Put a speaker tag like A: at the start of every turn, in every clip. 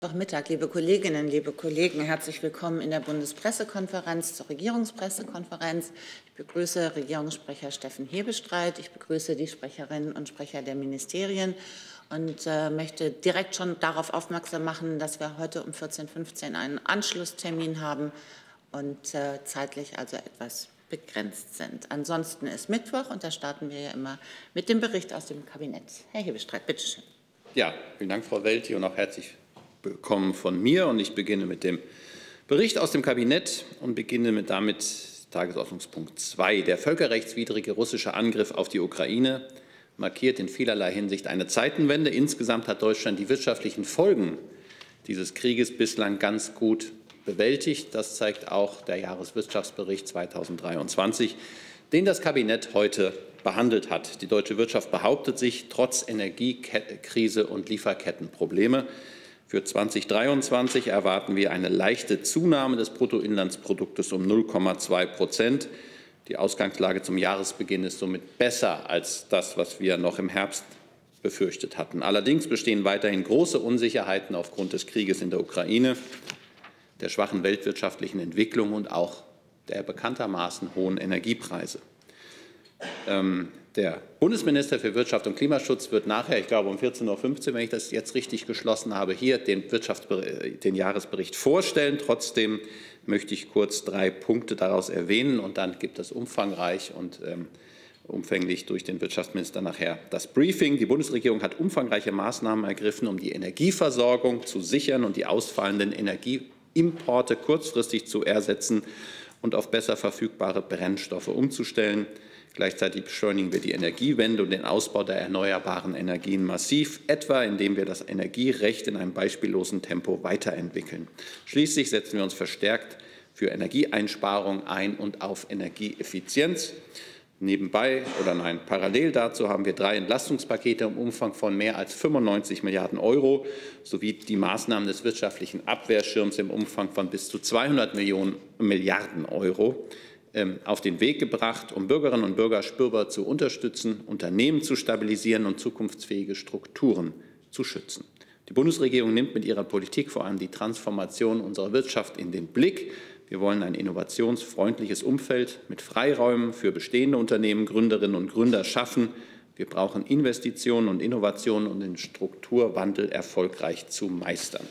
A: Mittag, liebe Kolleginnen, liebe Kollegen, herzlich willkommen in der Bundespressekonferenz zur Regierungspressekonferenz. Ich begrüße Regierungssprecher Steffen Hebestreit, ich begrüße die Sprecherinnen und Sprecher der Ministerien und möchte direkt schon darauf aufmerksam machen, dass wir heute um 14:15 Uhr einen Anschlusstermin haben und zeitlich also etwas begrenzt sind. Ansonsten ist Mittwoch und da starten wir ja immer mit dem Bericht aus dem Kabinett. Herr Hebestreit, bitteschön.
B: Ja, vielen Dank, Frau Welti, und auch herzlich willkommen von mir. Und ich beginne mit dem Bericht aus dem Kabinett und beginne damit Tagesordnungspunkt 2. Der völkerrechtswidrige russische Angriff auf die Ukraine markiert in vielerlei Hinsicht eine Zeitenwende. Insgesamt hat Deutschland die wirtschaftlichen Folgen dieses Krieges bislang ganz gut bewältigt. Das zeigt auch der Jahreswirtschaftsbericht 2023, den das Kabinett heute behandelt hat. Die deutsche Wirtschaft behauptet sich trotz Energiekrise und Lieferkettenprobleme. Für 2023 erwarten wir eine leichte Zunahme des Bruttoinlandsproduktes um 0,2%. Die Ausgangslage zum Jahresbeginn ist somit besser als das, was wir noch im Herbst befürchtet hatten. Allerdings bestehen weiterhin große Unsicherheiten aufgrund des Krieges in der Ukraine, der schwachen weltwirtschaftlichen Entwicklung und auch der bekanntermaßen hohen Energiepreise. Der Bundesminister für Wirtschaft und Klimaschutz wird nachher, ich glaube um 14:15 Uhr, wenn ich das jetzt richtig geschlossen habe, hier den Jahresbericht vorstellen. Trotzdem möchte ich kurz 3 Punkte daraus erwähnen, und dann gibt es umfangreich und umfänglich durch den Wirtschaftsminister nachher das Briefing. Die Bundesregierung hat umfangreiche Maßnahmen ergriffen, um die Energieversorgung zu sichern und die ausfallenden Energieimporte kurzfristig zu ersetzen und auf besser verfügbare Brennstoffe umzustellen. Gleichzeitig beschleunigen wir die Energiewende und den Ausbau der erneuerbaren Energien massiv, etwa indem wir das Energierecht in einem beispiellosen Tempo weiterentwickeln. Schließlich setzen wir uns verstärkt für Energieeinsparung ein und auf Energieeffizienz. Parallel dazu haben wir 3 Entlastungspakete im Umfang von mehr als 95 Milliarden € sowie die Maßnahmen des wirtschaftlichen Abwehrschirms im Umfang von bis zu 200 Milliarden € auf den Weg gebracht, um Bürgerinnen und Bürger spürbar zu unterstützen, Unternehmen zu stabilisieren und zukunftsfähige Strukturen zu schützen. Die Bundesregierung nimmt mit ihrer Politik vor allem die Transformation unserer Wirtschaft in den Blick. Wir wollen ein innovationsfreundliches Umfeld mit Freiräumen für bestehende Unternehmen, Gründerinnen und Gründer schaffen. Wir brauchen Investitionen und Innovationen, um den Strukturwandel erfolgreich zu meistern.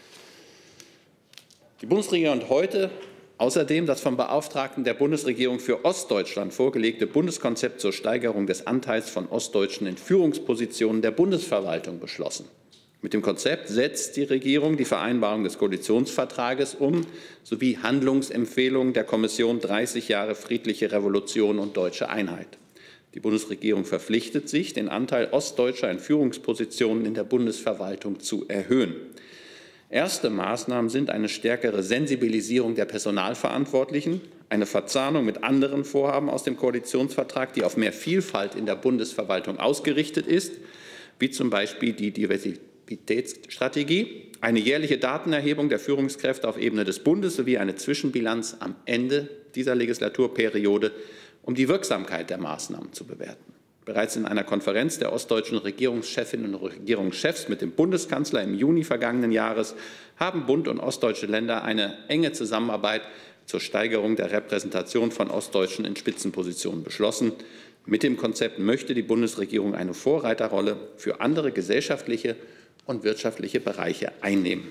B: Die Bundesregierung hat heute außerdem das vom Beauftragten der Bundesregierung für Ostdeutschland vorgelegte Bundeskonzept zur Steigerung des Anteils von Ostdeutschen in Führungspositionen der Bundesverwaltung beschlossen. Mit dem Konzept setzt die Regierung die Vereinbarung des Koalitionsvertrages um sowie Handlungsempfehlungen der Kommission 30 Jahre friedliche Revolution und deutsche Einheit. Die Bundesregierung verpflichtet sich, den Anteil Ostdeutscher in Führungspositionen in der Bundesverwaltung zu erhöhen. Erste Maßnahmen sind eine stärkere Sensibilisierung der Personalverantwortlichen, eine Verzahnung mit anderen Vorhaben aus dem Koalitionsvertrag, die auf mehr Vielfalt in der Bundesverwaltung ausgerichtet ist, wie zum Beispiel die Diversitätsstrategie, eine jährliche Datenerhebung der Führungskräfte auf Ebene des Bundes sowie eine Zwischenbilanz am Ende dieser Legislaturperiode, um die Wirksamkeit der Maßnahmen zu bewerten. Bereits in einer Konferenz der ostdeutschen Regierungschefinnen und Regierungschefs mit dem Bundeskanzler im Juni vergangenen Jahres haben Bund und ostdeutsche Länder eine enge Zusammenarbeit zur Steigerung der Repräsentation von Ostdeutschen in Spitzenpositionen beschlossen. Mit dem Konzept möchte die Bundesregierung eine Vorreiterrolle für andere gesellschaftliche und wirtschaftliche Bereiche einnehmen.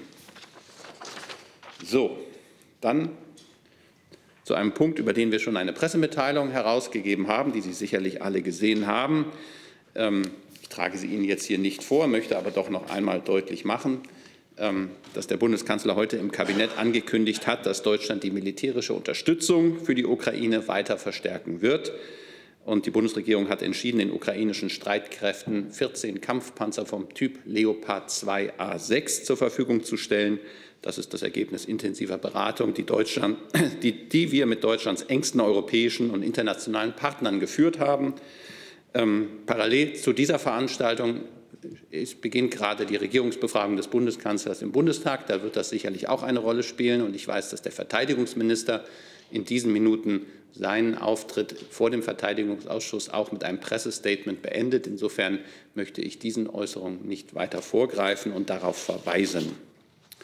B: So, dann zu einem Punkt, über den wir schon eine Pressemitteilung herausgegeben haben, die Sie sicherlich alle gesehen haben. Ich trage sie Ihnen jetzt hier nicht vor, möchte aber doch noch einmal deutlich machen, dass der Bundeskanzler heute im Kabinett angekündigt hat, dass Deutschland die militärische Unterstützung für die Ukraine weiter verstärken wird. Und die Bundesregierung hat entschieden, den ukrainischen Streitkräften 14 Kampfpanzer vom Typ Leopard 2A6 zur Verfügung zu stellen. Das ist das Ergebnis intensiver Beratung, die wir mit Deutschlands engsten europäischen und internationalen Partnern geführt haben. Parallel zu dieser Veranstaltung beginnt gerade die Regierungsbefragung des Bundeskanzlers im Bundestag. Da wird das sicherlich auch eine Rolle spielen. Und ich weiß, dass der Verteidigungsminister in diesen Minuten seinen Auftritt vor dem Verteidigungsausschuss auch mit einem Pressestatement beendet. Insofern möchte ich diesen Äußerungen nicht weiter vorgreifen und darauf verweisen.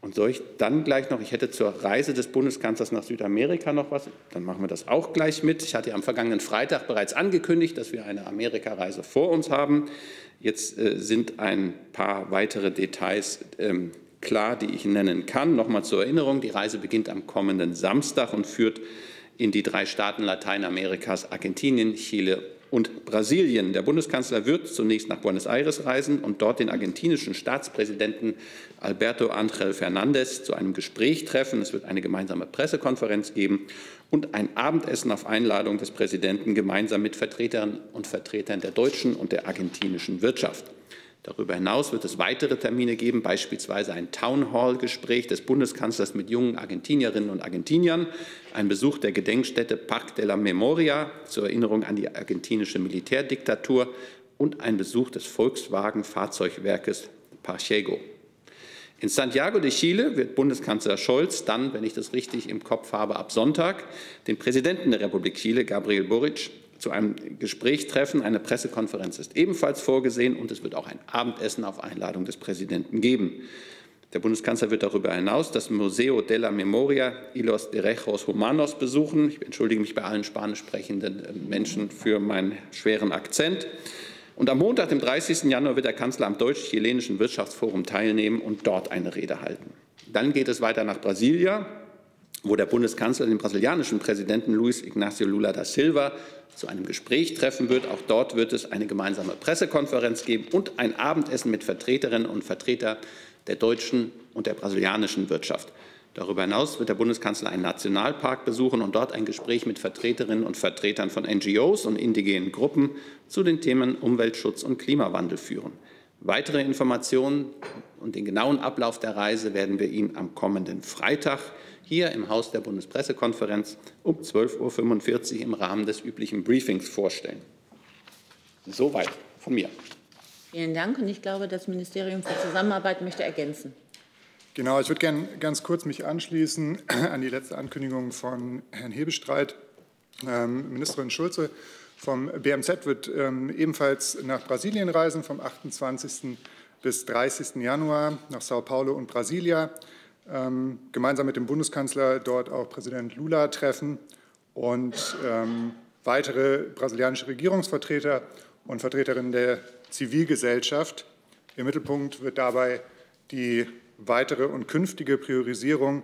B: Und soll ich dann gleich noch, ich hätte zur Reise des Bundeskanzlers nach Südamerika noch was, dann machen wir das auch gleich mit. Ich hatte am vergangenen Freitag bereits angekündigt, dass wir eine Amerikareise vor uns haben. Jetzt sind ein paar weitere Details klar, die ich nennen kann. Nochmal zur Erinnerung, die Reise beginnt am kommenden Samstag und führt in die 3 Staaten Lateinamerikas, Argentinien, Chile und Brasilien. Der Bundeskanzler wird zunächst nach Buenos Aires reisen und dort den argentinischen Staatspräsidenten Alberto Ángel Fernández zu einem Gespräch treffen. Es wird eine gemeinsame Pressekonferenz geben und ein Abendessen auf Einladung des Präsidenten gemeinsam mit Vertreterinnen und Vertretern der deutschen und der argentinischen Wirtschaft. Darüber hinaus wird es weitere Termine geben, beispielsweise ein Townhall-Gespräch des Bundeskanzlers mit jungen Argentinierinnen und Argentiniern, ein Besuch der Gedenkstätte Parque de la Memoria zur Erinnerung an die argentinische Militärdiktatur und ein Besuch des Volkswagen-Fahrzeugwerkes Parchego. In Santiago de Chile wird Bundeskanzler Scholz dann, wenn ich das richtig im Kopf habe, ab Sonntag den Präsidenten der Republik Chile, Gabriel Boric, zu einem Gespräch treffen. Eine Pressekonferenz ist ebenfalls vorgesehen und es wird auch ein Abendessen auf Einladung des Präsidenten geben. Der Bundeskanzler wird darüber hinaus das Museo de la Memoria y los Derechos Humanos besuchen. Ich entschuldige mich bei allen spanisch sprechenden Menschen für meinen schweren Akzent. Und am Montag, dem 30. Januar, wird der Kanzler am Deutsch-Chilenischen Wirtschaftsforum teilnehmen und dort eine Rede halten. Dann geht es weiter nach Brasilia, wo der Bundeskanzler den brasilianischen Präsidenten Luiz Inácio Lula da Silva zu einem Gespräch treffen wird. Auch dort wird es eine gemeinsame Pressekonferenz geben und ein Abendessen mit Vertreterinnen und Vertretern der deutschen und der brasilianischen Wirtschaft. Darüber hinaus wird der Bundeskanzler einen Nationalpark besuchen und dort ein Gespräch mit Vertreterinnen und Vertretern von NGOs und indigenen Gruppen zu den Themen Umweltschutz und Klimawandel führen. Weitere Informationen und den genauen Ablauf der Reise werden wir Ihnen am kommenden Freitag hier im Haus der Bundespressekonferenz um 12:45 Uhr im Rahmen des üblichen Briefings vorstellen. Soweit von mir.
A: Vielen Dank. Und ich glaube, das Ministerium für Zusammenarbeit möchte ergänzen.
C: Genau, ich würde gerne ganz kurz mich anschließen an die letzte Ankündigung von Herrn Hebestreit. Ministerin Schulze vom BMZ wird ebenfalls nach Brasilien reisen, vom 28. bis 30. Januar nach Sao Paulo und Brasilia. Gemeinsam mit dem Bundeskanzler dort auch Präsident Lula treffen und weitere brasilianische Regierungsvertreter und Vertreterinnen der Zivilgesellschaft. Im Mittelpunkt wird dabei die weitere und künftige Priorisierung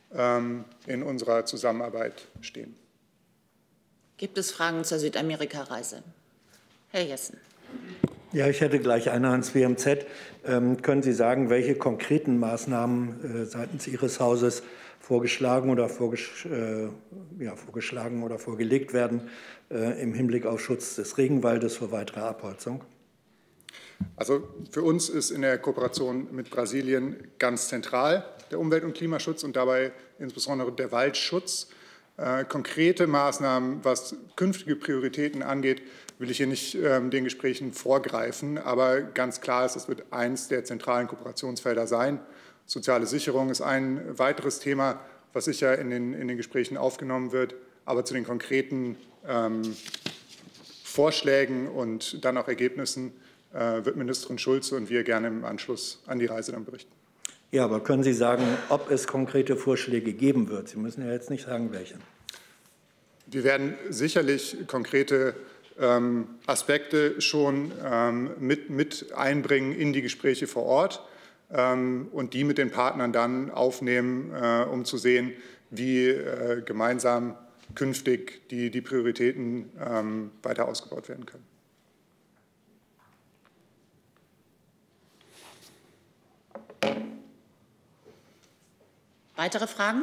C: in unserer Zusammenarbeit stehen.
A: Gibt es Fragen zur Südamerika-Reise? Herr Jessen.
D: Ja, ich hätte gleich eine ans BMZ. Können Sie sagen, welche konkreten Maßnahmen seitens Ihres Hauses vorgeschlagen oder vorgelegt werden im Hinblick auf Schutz des Regenwaldes vor weiterer Abholzung?
C: Also für uns ist in der Kooperation mit Brasilien ganz zentral der Umwelt- und Klimaschutz und dabei insbesondere der Waldschutz. Konkrete Maßnahmen, was künftige Prioritäten angeht, will ich hier nicht den Gesprächen vorgreifen. Aber ganz klar ist, es wird eines der zentralen Kooperationsfelder sein. Soziale Sicherung ist ein weiteres Thema, was sicher in den Gesprächen aufgenommen wird. Aber zu den konkreten Vorschlägen und dann auch Ergebnissen wird Ministerin Schulze und wir gerne im Anschluss an die Reise dann berichten.
D: Ja, aber können Sie sagen, ob es konkrete Vorschläge geben wird? Sie müssen ja jetzt nicht sagen, welche.
C: Wir werden sicherlich konkrete Aspekte schon mit einbringen in die Gespräche vor Ort und die mit den Partnern dann aufnehmen, um zu sehen, wie gemeinsam künftig die Prioritäten weiter ausgebaut werden können.
A: Weitere Fragen?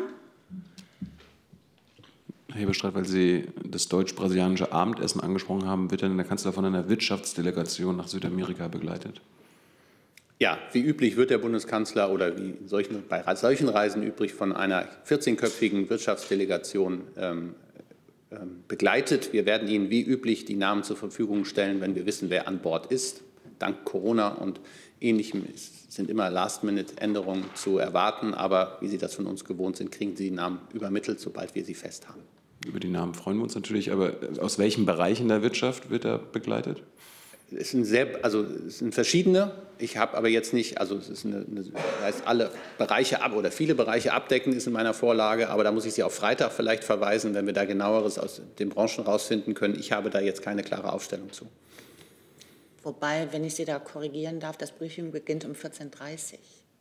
E: Herr Hebestreit, weil Sie das deutsch-brasilianische Abendessen angesprochen haben, wird denn der Kanzler von einer Wirtschaftsdelegation nach Südamerika begleitet?
B: Ja, wie üblich wird der Bundeskanzler oder wie bei solchen Reisen üblich von einer 14-köpfigen Wirtschaftsdelegation begleitet. Wir werden Ihnen wie üblich die Namen zur Verfügung stellen, wenn wir wissen, wer an Bord ist. Dank Corona und Ähnlichem sind immer Last-Minute-Änderungen zu erwarten. Aber wie Sie das von uns gewohnt sind, kriegen Sie die Namen übermittelt, sobald wir sie fest haben.
E: Über die Namen freuen wir uns natürlich. Aber aus welchen Bereichen der Wirtschaft wird er begleitet?
B: es sind verschiedene. Ich habe aber jetzt nicht, also es ist heißt alle Bereiche oder viele Bereiche abdecken ist in meiner Vorlage, aber da muss ich Sie auf Freitag vielleicht verweisen, wenn wir da genaueres aus den Branchen rausfinden können. Ich habe da jetzt keine klare Aufstellung zu.
A: Wobei, wenn ich Sie da korrigieren darf, das Briefing beginnt um 14:30 Uhr.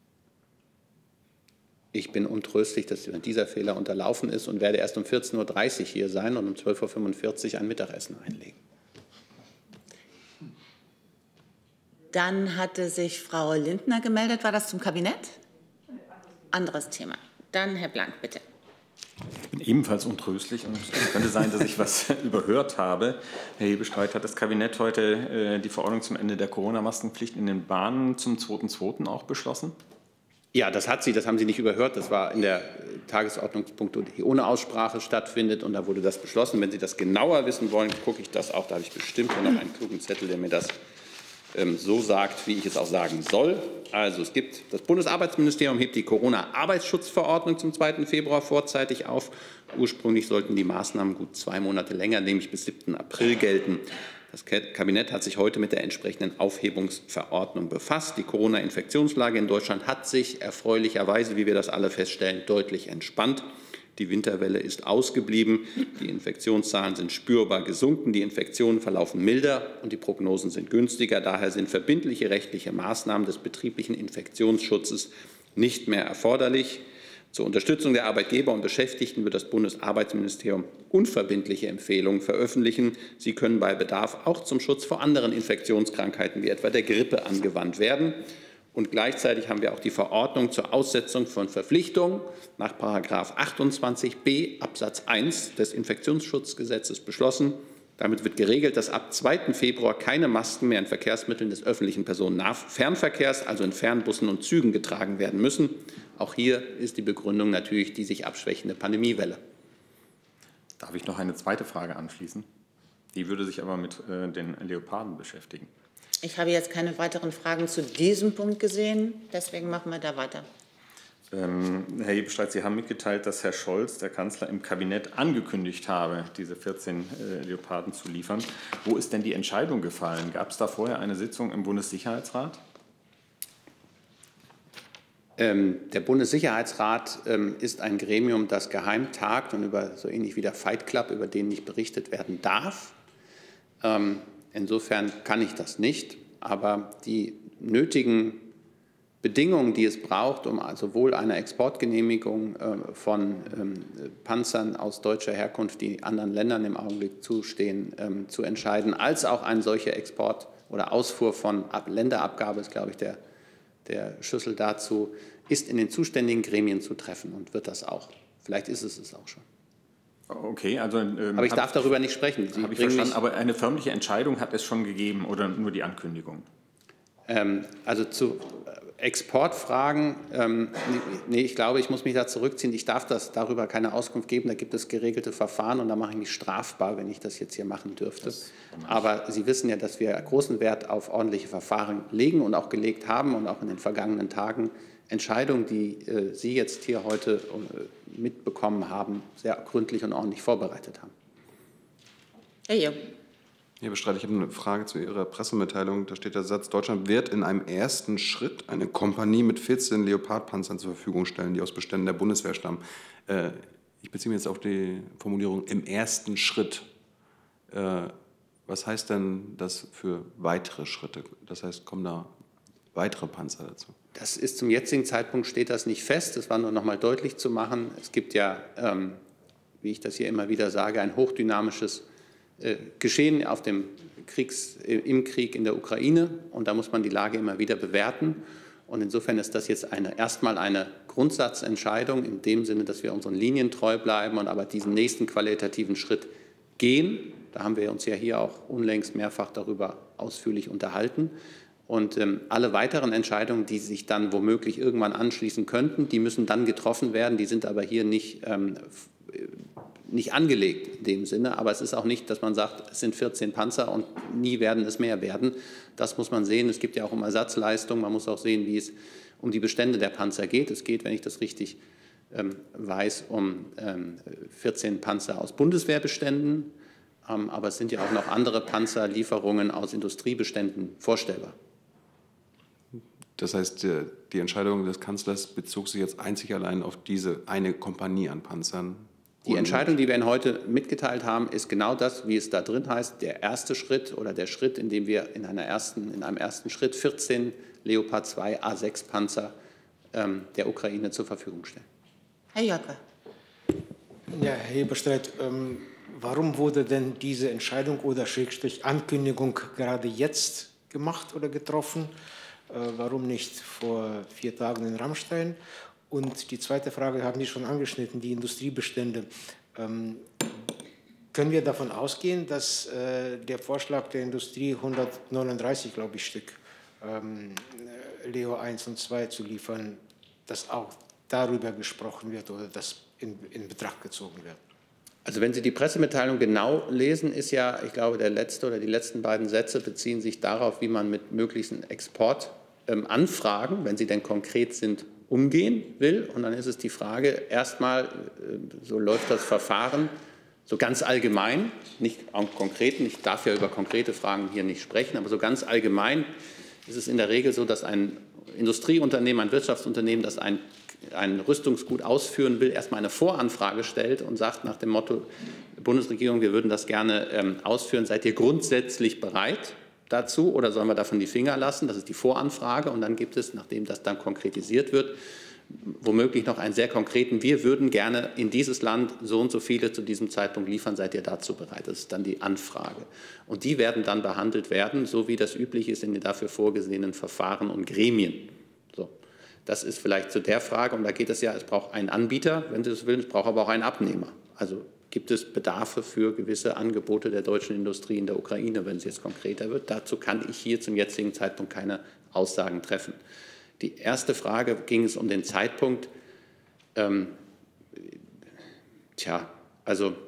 B: Ich bin untröstlich, dass dieser Fehler unterlaufen ist und werde erst um 14:30 Uhr hier sein und um 12:45 Uhr ein Mittagessen einlegen.
A: Dann hatte sich Frau Lindner gemeldet. War das zum Kabinett? Anderes Thema. Dann Herr Blank, bitte.
F: Ich bin ebenfalls untröstlich und es könnte sein, dass ich was überhört habe. Herr Hebestreit, hat das Kabinett heute die Verordnung zum Ende der Corona-Maskenpflicht in den Bahnen zum 2.2. auch beschlossen?
B: Ja, das hat sie, das haben Sie nicht überhört. Das war in der Tagesordnungspunkt, die ohne Aussprache stattfindet, und da wurde das beschlossen. Wenn Sie das genauer wissen wollen, gucke ich das auch. Da habe ich bestimmt noch einen klugen Zettel, der mir das so sagt, wie ich es auch sagen soll. Also es gibt, das Bundesarbeitsministerium hebt die Corona-Arbeitsschutzverordnung zum 2. Februar vorzeitig auf. Ursprünglich sollten die Maßnahmen gut 2 Monate länger, nämlich bis 7. April gelten. Das Kabinett hat sich heute mit der entsprechenden Aufhebungsverordnung befasst. Die Corona-Infektionslage in Deutschland hat sich erfreulicherweise, wie wir das alle feststellen, deutlich entspannt. Die Winterwelle ist ausgeblieben, die Infektionszahlen sind spürbar gesunken, die Infektionen verlaufen milder und die Prognosen sind günstiger. Daher sind verbindliche rechtliche Maßnahmen des betrieblichen Infektionsschutzes nicht mehr erforderlich. Zur Unterstützung der Arbeitgeber und Beschäftigten wird das Bundesarbeitsministerium unverbindliche Empfehlungen veröffentlichen. Sie können bei Bedarf auch zum Schutz vor anderen Infektionskrankheiten wie etwa der Grippe angewandt werden. Und gleichzeitig haben wir auch die Verordnung zur Aussetzung von Verpflichtungen nach § 28b Absatz 1 des Infektionsschutzgesetzes beschlossen. Damit wird geregelt, dass ab 2. Februar keine Masken mehr in Verkehrsmitteln des öffentlichen Personennahverkehrs, also in Fernbussen und Zügen, getragen werden müssen. Auch hier ist die Begründung natürlich die sich abschwächende Pandemiewelle.
F: Darf ich noch eine zweite Frage anschließen? Die würde sich aber mit den Leoparden beschäftigen.
A: Ich habe jetzt keine weiteren Fragen zu diesem Punkt gesehen. Deswegen machen wir da weiter.
F: Herr Hebestreit, Sie haben mitgeteilt, dass Herr Scholz, der Kanzler, im Kabinett angekündigt habe, diese 14 Leoparden zu liefern. Wo ist denn die Entscheidung gefallen? Gab es da vorher eine Sitzung im Bundessicherheitsrat?
B: Der Bundessicherheitsrat ist ein Gremium, das geheim tagt und so ähnlich wie der Fight Club, über den nicht berichtet werden darf. Insofern kann ich das nicht, aber die nötigen Bedingungen, die es braucht, um sowohl eine Exportgenehmigung von Panzern aus deutscher Herkunft, die anderen Ländern im Augenblick zustehen, zu entscheiden, als auch ein solcher Export oder Ausfuhr von Länderabgabe ist, glaube ich, der Schlüssel dazu, ist in den zuständigen Gremien zu treffen und wird das auch. Vielleicht ist es auch schon.
F: Okay, also,
B: aber ich darf darüber nicht sprechen.
F: Habe ich verstanden, aber eine förmliche Entscheidung hat es schon gegeben oder nur die Ankündigung?
B: Also zu Exportfragen, nee, ich glaube, ich muss mich da zurückziehen. Ich darf darüber keine Auskunft geben. Da gibt es geregelte Verfahren und da mache ich mich strafbar, wenn ich das jetzt hier machen dürfte. Aber Sie wissen ja, dass wir großen Wert auf ordentliche Verfahren legen und auch gelegt haben und auch in den vergangenen Tagen Entscheidungen, die Sie jetzt hier heute mitbekommen haben, sehr gründlich und ordentlich vorbereitet haben.
A: Herr Jung.
E: Herr Hebestreit, ich habe eine Frage zu Ihrer Pressemitteilung. Da steht der Satz, Deutschland wird in einem ersten Schritt eine Kompanie mit 14 Leopard-Panzern zur Verfügung stellen, die aus Beständen der Bundeswehr stammen. Ich beziehe mich jetzt auf die Formulierung im ersten Schritt. Was heißt denn das für weitere Schritte? Das heißt, kommen da weitere Panzer dazu?
B: Das ist zum jetzigen Zeitpunkt steht das nicht fest. Das war nur noch mal deutlich zu machen. Es gibt ja, wie ich das hier immer wieder sage, ein hochdynamisches Geschehen im Krieg in der Ukraine. Und da muss man die Lage immer wieder bewerten. Und insofern ist das jetzt erstmal eine Grundsatzentscheidung in dem Sinne, dass wir unseren Linien treu bleiben und aber diesen nächsten qualitativen Schritt gehen. Da haben wir uns ja hier auch unlängst mehrfach darüber ausführlich unterhalten. Und alle weiteren Entscheidungen, die sich dann womöglich irgendwann anschließen könnten, die müssen dann getroffen werden. Die sind aber hier nicht angelegt in dem Sinne. Aber es ist auch nicht, dass man sagt, es sind 14 Panzer und nie werden es mehr werden. Das muss man sehen. Es gibt ja auch um Ersatzleistungen. Man muss auch sehen, wie es um die Bestände der Panzer geht. Es geht, wenn ich das richtig weiß, um 14 Panzer aus Bundeswehrbeständen. aber es sind ja auch noch andere Panzerlieferungen aus Industriebeständen vorstellbar.
E: Das heißt, die Entscheidung des Kanzlers bezog sich jetzt einzig allein auf diese eine Kompanie an Panzern?
B: Die Entscheidung, die wir Ihnen heute mitgeteilt haben, ist genau das, wie es da drin heißt, der erste Schritt oder der Schritt, in dem wir in einem ersten Schritt 14 Leopard 2 A6 Panzer der Ukraine zur Verfügung stellen.
A: Herr Jöcke.
G: Ja, Herr Hebestreit, warum wurde denn diese Entscheidung oder Schrägstrich Ankündigung gerade jetzt gemacht oder getroffen? Warum nicht vor 4 Tagen in Ramstein? Und die zweite Frage haben Sie schon angeschnitten, die Industriebestände. Können wir davon ausgehen, dass der Vorschlag der Industrie 139, glaube ich, Stück Leo 1 und 2 zu liefern, dass auch darüber gesprochen wird oder das in Betracht gezogen wird?
B: Also wenn Sie die Pressemitteilung genau lesen, ist ja, ich glaube, der letzte oder die letzten beiden Sätze beziehen sich darauf, wie man mit möglichen Exportanfragen, wenn sie denn konkret sind, umgehen will. Und dann ist es die Frage, erstmal, so läuft das Verfahren, so ganz allgemein, nicht konkret, ich darf ja über konkrete Fragen hier nicht sprechen, aber so ganz allgemein ist es in der Regel so, dass ein Industrieunternehmen, ein Wirtschaftsunternehmen, das ein Rüstungsgut ausführen will, erstmal eine Voranfrage stellt und sagt nach dem Motto, Bundesregierung, wir würden das gerne ausführen, seid ihr grundsätzlich bereit dazu oder sollen wir davon die Finger lassen? Das ist die Voranfrage und dann gibt es, nachdem das dann konkretisiert wird, womöglich noch einen sehr konkreten, wir würden gerne in dieses Land so und so viele zu diesem Zeitpunkt liefern, seid ihr dazu bereit? Das ist dann die Anfrage. Und die werden dann behandelt werden, so wie das üblich ist in den dafür vorgesehenen Verfahren und Gremien. So. Das ist vielleicht zu der Frage, und da geht es ja, es braucht einen Anbieter, wenn Sie das wollen, es braucht aber auch einen Abnehmer. Also gibt es Bedarfe für gewisse Angebote der deutschen Industrie in der Ukraine, wenn es jetzt konkreter wird. Dazu kann ich hier zum jetzigen Zeitpunkt keine Aussagen treffen. Die erste Frage, ging es um den Zeitpunkt. Also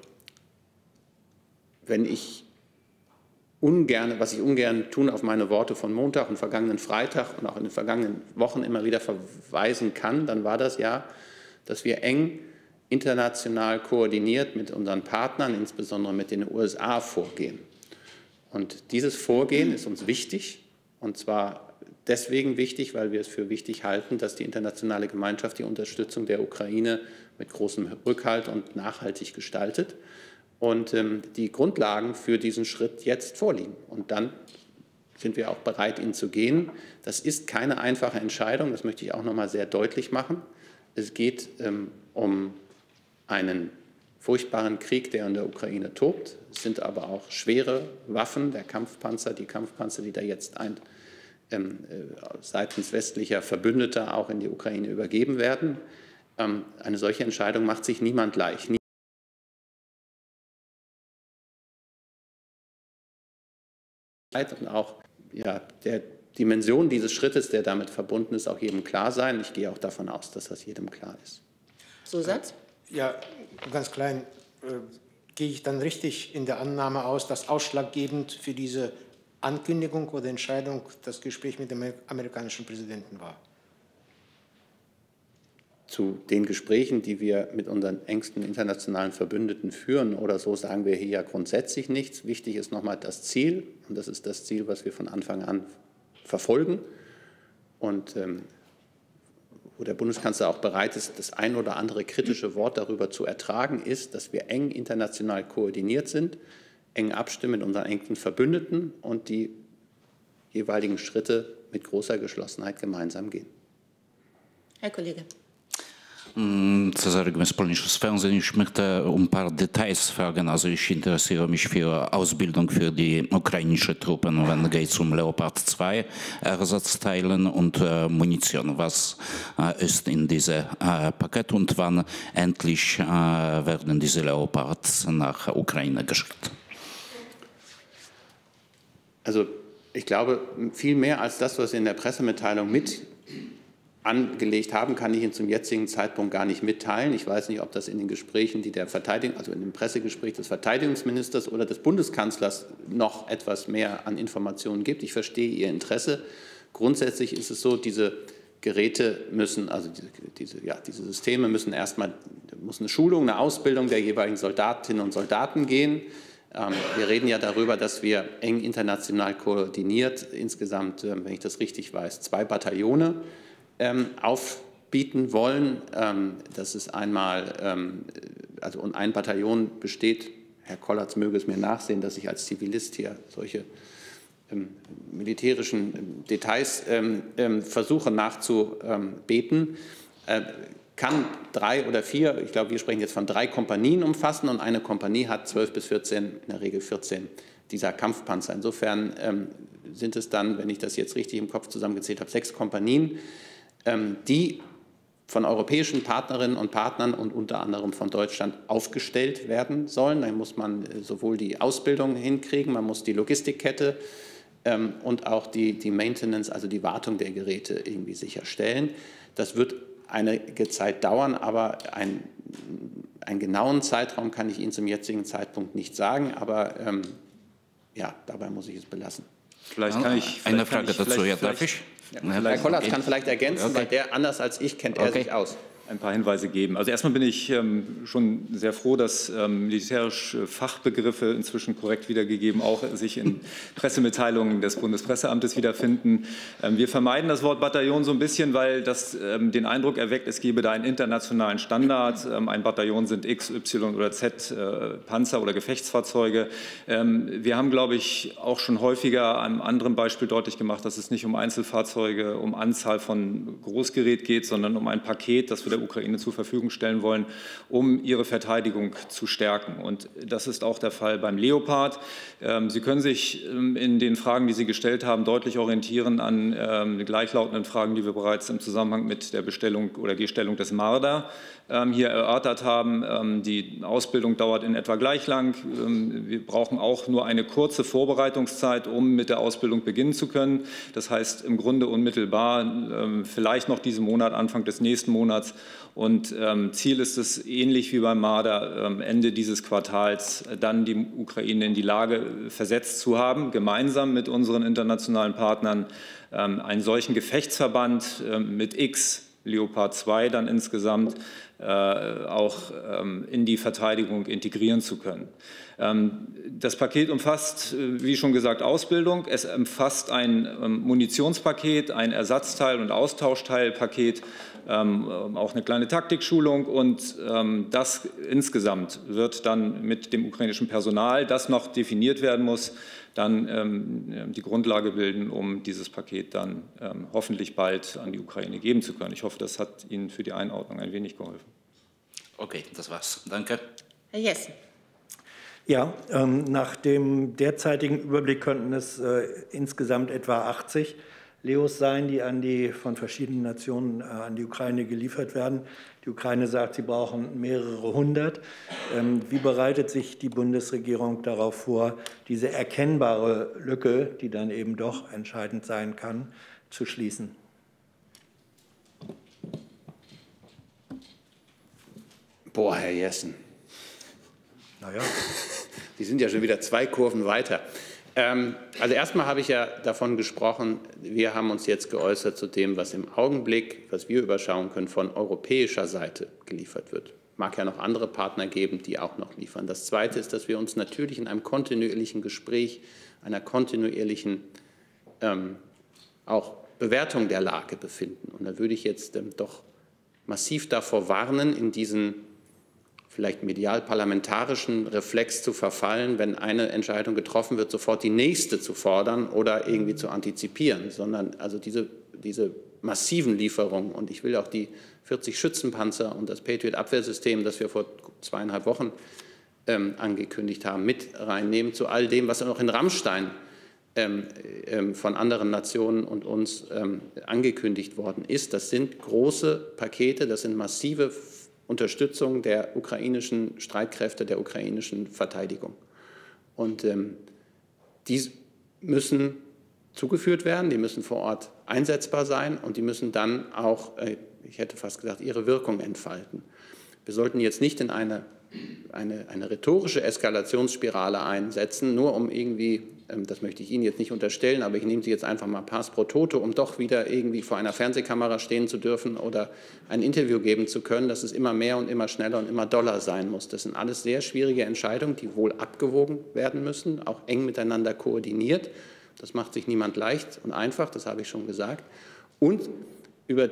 B: wenn ich was ich ungern tun auf meine Worte von Montag und vergangenen Freitag und auch in den vergangenen Wochen immer wieder verweisen kann, dann war das ja, dass wir eng international koordiniert mit unseren Partnern, insbesondere mit den USA, vorgehen. Und dieses Vorgehen ist uns wichtig, und zwar deswegen wichtig, weil wir es für wichtig halten, dass die internationale Gemeinschaft die Unterstützung der Ukraine mit großem Rückhalt und nachhaltig gestaltet und die Grundlagen für diesen Schritt jetzt vorliegen. Und dann sind wir auch bereit, ihn zu gehen. Das ist keine einfache Entscheidung, das möchte ich auch noch mal sehr deutlich machen. Es geht um einen furchtbaren Krieg, der in der Ukraine tobt. Es sind aber auch schwere Waffen, die Kampfpanzer, die da jetzt seitens westlicher Verbündeter auch in die Ukraine übergeben werden. Eine solche Entscheidung macht sich niemand leicht. Und auch der Dimension dieses Schrittes, der damit verbunden ist, auch jedem klar sein. Ich gehe auch davon aus, dass das jedem klar ist.
A: Zusatz?
G: Ja, ganz klein. Gehe ich dann richtig in der Annahme aus, dass ausschlaggebend für diese Ankündigung oder Entscheidung das Gespräch mit dem amerikanischen Präsidenten war?
B: Zu den Gesprächen, die wir mit unseren engsten internationalen Verbündeten führen oder so, sagen wir hier ja grundsätzlich nichts. Wichtig ist nochmal das Ziel, und das ist das Ziel, was wir von Anfang an verfolgen und wo der Bundeskanzler auch bereit ist, das ein oder andere kritische Wort darüber zu ertragen, ist, dass wir eng international koordiniert sind, eng abstimmen mit unseren engsten Verbündeten und die jeweiligen Schritte mit großer Geschlossenheit gemeinsam gehen.
A: Herr Kollege.
H: Це zaregime polnische Fernsehen. Ich möchte paar Details fragen. Also ich interessiere mich für Ausbildung für die ukrainischen Truppen, wenn es Leopard 2 Ersatzteilen und Munition. Was ist in diesem Paket und wann endlich werden diese Leopards nach Ukraine geschickt?
B: Also ich glaube, viel mehr als das, was Sie in der Pressemitteilung mit angelegt haben, kann ich Ihnen zum jetzigen Zeitpunkt gar nicht mitteilen. Ich weiß nicht, ob das in den Gesprächen, die der Verteidigung, also in dem Pressegespräch des Verteidigungsministers oder des Bundeskanzlers noch etwas mehr an Informationen gibt. Ich verstehe Ihr Interesse. Grundsätzlich ist es so, diese Geräte müssen, also diese Systeme müssen erstmal, muss eine Schulung, eine Ausbildung der jeweiligen Soldatinnen und Soldaten gehen. Wir reden ja darüber, dass wir eng international koordiniert insgesamt, wenn ich das richtig weiß, 2 Bataillone aufbieten wollen. Das ist einmal, also und ein Bataillon besteht, Herr Kollatz möge es mir nachsehen, dass ich als Zivilist hier solche militärischen Details versuche nachzubeten, kann 3 oder 4, ich glaube, wir sprechen jetzt von 3 Kompanien umfassen und eine Kompanie hat 12 bis 14, in der Regel 14 dieser Kampfpanzer. Insofern sind es dann, wenn ich das jetzt richtig im Kopf zusammengezählt habe, 6 Kompanien, die von europäischen Partnerinnen und Partnern und unter anderem von Deutschland aufgestellt werden sollen. Da muss man sowohl die Ausbildung hinkriegen, man muss die Logistikkette und auch die Maintenance, also die Wartung der Geräte irgendwie sicherstellen. Das wird einige Zeit dauern, aber einen genauen Zeitraum kann ich Ihnen zum jetzigen Zeitpunkt nicht sagen, aber ja, dabei muss ich es belassen.
H: Vielleicht kann ich eine Frage dazu, ja, darf ich?
B: Ja, Herr Kollatz kann vielleicht ergänzen, weil der anders als ich kennt er sich aus.
F: Ein paar Hinweise geben. Also erstmal bin ich schon sehr froh, dass militärische Fachbegriffe inzwischen korrekt wiedergegeben auch sich in Pressemitteilungen des Bundespresseamtes wiederfinden. Wir vermeiden das Wort Bataillon so ein bisschen, weil das den Eindruck erweckt, es gebe da einen internationalen Standard. Ein Bataillon sind X, Y oder Z Panzer oder Gefechtsfahrzeuge. Wir haben, glaube ich, auch schon häufiger an einem anderen Beispiel deutlich gemacht, dass es nicht um Einzelfahrzeuge, um Anzahl von Großgerät geht, sondern um ein Paket, das wir der Ukraine zur Verfügung stellen wollen, um ihre Verteidigung zu stärken. Und das ist auch der Fall beim Leopard. Sie können sich in den Fragen, die Sie gestellt haben, deutlich orientieren an gleichlautenden Fragen, die wir bereits im Zusammenhang mit der Bestellung oder Gestellung des Marder hier erörtert haben. Die Ausbildung dauert in etwa gleich lang. Wir brauchen auch nur eine kurze Vorbereitungszeit, um mit der Ausbildung beginnen zu können. Das heißt im Grunde unmittelbar, vielleicht noch diesen Monat, Anfang des nächsten Monats. Und Ziel ist es, ähnlich wie beim Marder, Ende dieses Quartals dann die Ukraine in die Lage versetzt zu haben, gemeinsam mit unseren internationalen Partnern einen solchen Gefechtsverband mit X Leopard 2 dann insgesamt auch in die Verteidigung integrieren zu können. Das Paket umfasst, wie schon gesagt, Ausbildung. Es umfasst ein Munitionspaket, ein Ersatzteil- und Austauschteilpaket, auch eine kleine Taktikschulung. Und das insgesamt wird dann mit dem ukrainischen Personal, das noch definiert werden muss, dann die Grundlage bilden, um dieses Paket dann hoffentlich bald an die Ukraine geben zu können. Ich hoffe, das hat Ihnen für die Einordnung ein wenig geholfen.
H: Okay, das war's. Danke.
A: Herr Jessen.
D: Ja, nach dem derzeitigen Überblick könnten es insgesamt etwa 80 Leos sein, die von verschiedenen Nationen an die Ukraine geliefert werden. Die Ukraine sagt, sie brauchen mehrere hundert. Wie bereitet sich die Bundesregierung darauf vor, diese erkennbare Lücke, die dann eben doch entscheidend sein kann, zu schließen?
B: Boah, Herr Jessen.
D: Naja.
B: Die sind ja schon wieder 2 Kurven weiter. Also erstmal habe ich ja davon gesprochen, wir haben uns jetzt geäußert zu dem, was im Augenblick, was wir überschauen können, von europäischer Seite geliefert wird. Mag ja noch andere Partner geben, die auch noch liefern. Das Zweite ist, dass wir uns natürlich in einem kontinuierlichen Gespräch, einer kontinuierlichen auch Bewertung der Lage befinden. Und da würde ich jetzt doch massiv davor warnen, in diesen vielleicht medial-parlamentarischen Reflex zu verfallen, wenn eine Entscheidung getroffen wird, sofort die nächste zu fordern oder irgendwie zu antizipieren, sondern also diese massiven Lieferungen, und ich will auch die 40 Schützenpanzer und das Patriot-Abwehrsystem, das wir vor 2,5 Wochen angekündigt haben, mit reinnehmen zu all dem, was auch in Rammstein von anderen Nationen und uns angekündigt worden ist. Das sind große Pakete, das sind massive Unterstützung der ukrainischen Streitkräfte, der ukrainischen Verteidigung. Und die müssen zugeführt werden, die müssen vor Ort einsetzbar sein und die müssen dann auch, ich hätte fast gesagt, ihre Wirkung entfalten. Wir sollten jetzt nicht in eine eine rhetorische Eskalationsspirale einsetzen, nur um irgendwie, das möchte ich Ihnen jetzt nicht unterstellen, aber ich nehme Sie jetzt einfach mal pars pro toto, um doch wieder irgendwie vor einer Fernsehkamera stehen zu dürfen oder ein Interview geben zu können, dass es immer mehr und immer schneller und immer doller sein muss. Das sind alles sehr schwierige Entscheidungen, die wohl abgewogen werden müssen, auch eng miteinander koordiniert. Das macht sich niemand leicht und einfach, das habe ich schon gesagt. Und über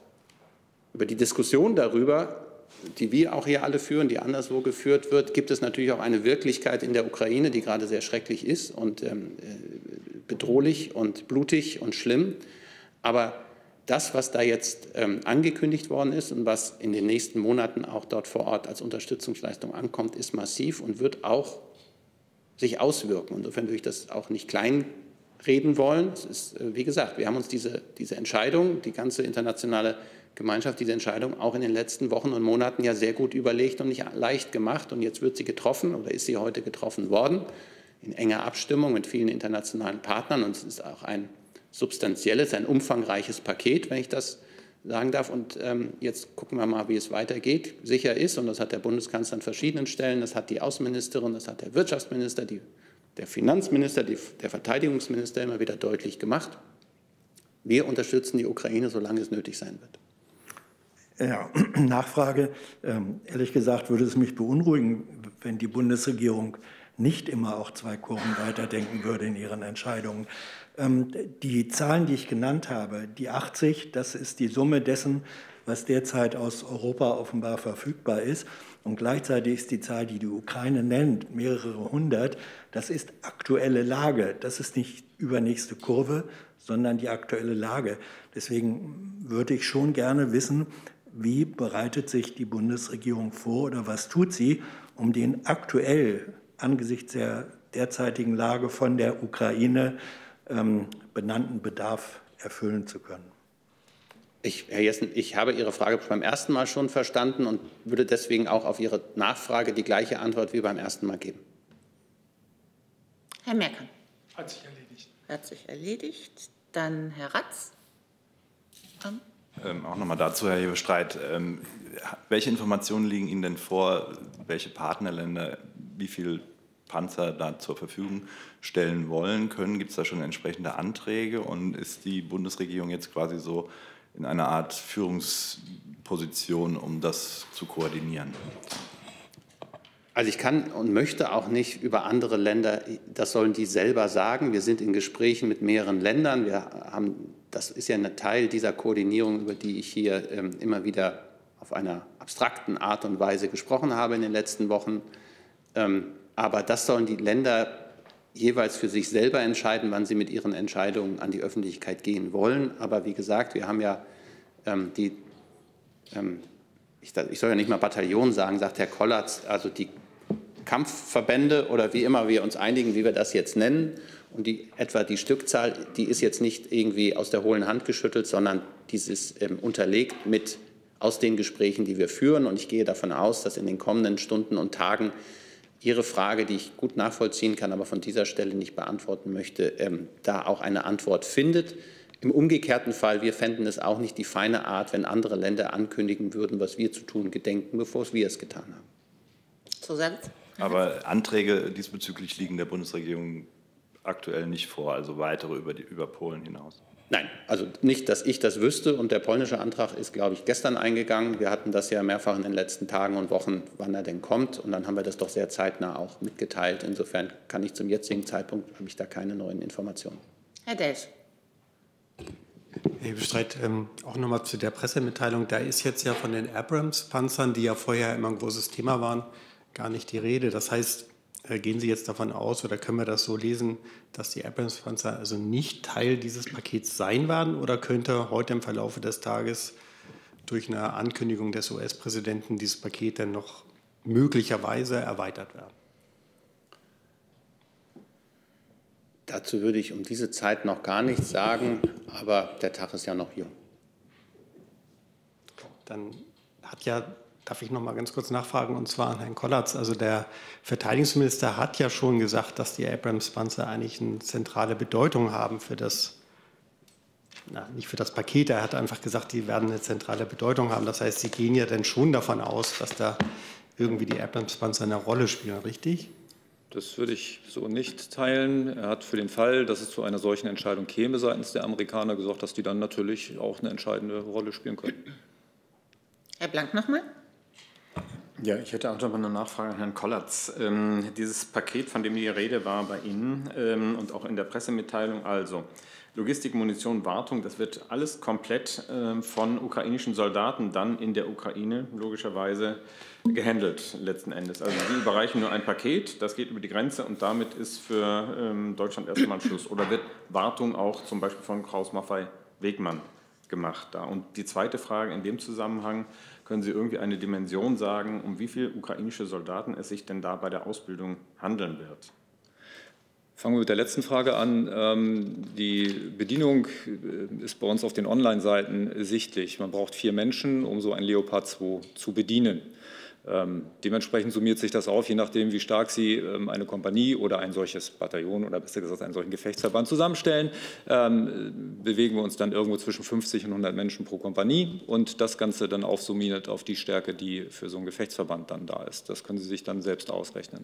B: die Diskussion darüber, die wir auch hier alle führen, die anderswo geführt wird, gibt es natürlich auch eine Wirklichkeit in der Ukraine, die gerade sehr schrecklich ist und bedrohlich und blutig und schlimm. Aber das, was da jetzt angekündigt worden ist und was in den nächsten Monaten auch dort vor Ort als Unterstützungsleistung ankommt, ist massiv und wird auch sich auswirken. Insofern würde ich das auch nicht kleinreden wollen. Es ist, wie gesagt, wir haben uns diese Entscheidung, die ganze internationale Gemeinschaft, diese Entscheidung auch in den letzten Wochen und Monaten ja sehr gut überlegt und nicht leicht gemacht. Und jetzt wird sie getroffen oder ist sie heute getroffen worden, in enger Abstimmung mit vielen internationalen Partnern. Und es ist auch ein substanzielles, ein umfangreiches Paket, wenn ich das sagen darf. Und jetzt gucken wir mal, wie es weitergeht. Sicher ist, und das hat der Bundeskanzler an verschiedenen Stellen, das hat die Außenministerin, das hat der Wirtschaftsminister, der Finanzminister, der Verteidigungsminister immer wieder deutlich gemacht. Wir unterstützen die Ukraine, solange es nötig sein wird.
D: Ja, Nachfrage. Ehrlich gesagt würde es mich beunruhigen, wenn die Bundesregierung nicht immer auch 2 Kurven weiterdenken würde in ihren Entscheidungen. Die Zahlen, die ich genannt habe, die 80, das ist die Summe dessen, was derzeit aus Europa offenbar verfügbar ist. Und gleichzeitig ist die Zahl, die die Ukraine nennt, mehrere hundert. Das ist aktuelle Lage. Das ist nicht übernächste Kurve, sondern die aktuelle Lage. Deswegen würde ich schon gerne wissen, wie bereitet sich die Bundesregierung vor oder was tut sie, um den aktuell angesichts der derzeitigen Lage von der Ukraine benannten Bedarf erfüllen zu können?
B: Herr Jessen, ich habe Ihre Frage beim ersten Mal schon verstanden und würde deswegen auch auf Ihre Nachfrage die gleiche Antwort wie beim ersten Mal geben.
A: Herr Merken.
I: Hat sich erledigt.
A: Hat sich erledigt. Dann Herr Ratz.
J: Auch nochmal dazu, Herr Hebestreit. Welche Informationen liegen Ihnen denn vor, welche Partnerländer wie viel Panzer da zur Verfügung stellen wollen können? Gibt es da schon entsprechende Anträge? Und ist die Bundesregierung jetzt quasi so in einer Art Führungsposition, um das zu koordinieren?
B: Also ich kann und möchte auch nicht über andere Länder, das sollen die selber sagen. Wir sind in Gesprächen mit mehreren Ländern. Das ist ja ein Teil dieser Koordinierung, über die ich hier immer wieder auf einer abstrakten Art und Weise gesprochen habe in den letzten Wochen. Aber das sollen die Länder jeweils für sich selber entscheiden, wann sie mit ihren Entscheidungen an die Öffentlichkeit gehen wollen. Aber wie gesagt, wir haben ja ich soll ja nicht mal Bataillon sagen, sagt Herr Kollatz, also die Kampfverbände oder wie immer wir uns einigen, wie wir das jetzt nennen. Und etwa die Stückzahl, die ist jetzt nicht irgendwie aus der hohlen Hand geschüttelt, sondern dieses unterlegt aus den Gesprächen, die wir führen. Und ich gehe davon aus, dass in den kommenden Stunden und Tagen Ihre Frage, die ich gut nachvollziehen kann, aber von dieser Stelle nicht beantworten möchte, da auch eine Antwort findet. Im umgekehrten Fall, wir fänden es auch nicht die feine Art, wenn andere Länder ankündigen würden, was wir zu tun gedenken, bevor wir es getan haben.
A: Zusatz?
J: Aber Anträge diesbezüglich liegen der Bundesregierung aktuell nicht vor, also weitere über Polen hinaus?
B: Nein, also nicht, dass ich das wüsste. Und der polnische Antrag ist, glaube ich, gestern eingegangen. Wir hatten das ja mehrfach in den letzten Tagen und Wochen, wann er denn kommt. Und dann haben wir das doch sehr zeitnah auch mitgeteilt. Insofern kann ich zum jetzigen Zeitpunkt, habe ich da keine neuen Informationen.
A: Herr Delsch.
I: Herr Hebestreit, auch nochmal zu der Pressemitteilung. Da ist jetzt ja von den Abrams-Panzern, die ja vorher immer ein großes Thema waren, gar nicht die Rede. Das heißt, gehen Sie jetzt davon aus oder können wir das so lesen, dass die Abrams-Panzer also nicht Teil dieses Pakets sein werden? Oder könnte heute im Verlauf des Tages durch eine Ankündigung des US-Präsidenten dieses Paket dann noch möglicherweise erweitert werden?
B: Dazu würde ich um diese Zeit noch gar nichts sagen, aber der Tag ist ja noch jung.
I: Dann darf ich noch mal ganz kurz nachfragen, und zwar an Herrn Kollatz. Also der Verteidigungsminister hat ja schon gesagt, dass die Abrams-Panzer eigentlich eine zentrale Bedeutung haben für das, nicht für das Paket, er hat einfach gesagt, die werden eine zentrale Bedeutung haben. Das heißt, Sie gehen ja dann schon davon aus, dass da irgendwie die Abrams-Panzer eine Rolle spielen, richtig?
K: Das würde ich so nicht teilen. Er hat für den Fall, dass es zu einer solchen Entscheidung käme seitens der Amerikaner, gesagt, dass die dann natürlich auch eine entscheidende Rolle spielen können.
A: Herr Blank nochmal.
F: Ja, ich hätte auch noch mal eine Nachfrage an Herrn Kollatz. Dieses Paket, von dem die Rede war bei Ihnen und auch in der Pressemitteilung, also Logistik, Munition, Wartung, das wird alles komplett von ukrainischen Soldaten dann in der Ukraine logischerweise gehandelt letzten Endes. Also Sie überreichen nur ein Paket, das geht über die Grenze und damit ist für Deutschland erstmal Schluss. Oder wird Wartung auch zum Beispiel von Kraus-Maffei-Wegmann gemacht da? Und die zweite Frage in dem Zusammenhang, können Sie irgendwie eine Dimension sagen, um wie viele ukrainische Soldaten es sich denn da bei der Ausbildung handeln wird?
K: Fangen wir mit der letzten Frage an. Die Bedienung ist bei uns auf den Online-Seiten sichtlich. Man braucht 4 Menschen, um so ein Leopard 2 zu bedienen. Dementsprechend summiert sich das auf, je nachdem, wie stark Sie eine Kompanie oder ein solches Bataillon oder besser gesagt einen solchen Gefechtsverband zusammenstellen, bewegen wir uns dann irgendwo zwischen 50 und 100 Menschen pro Kompanie und das Ganze dann aufsummiert auf die Stärke, die für so einen Gefechtsverband dann da ist. Das können Sie sich dann selbst ausrechnen.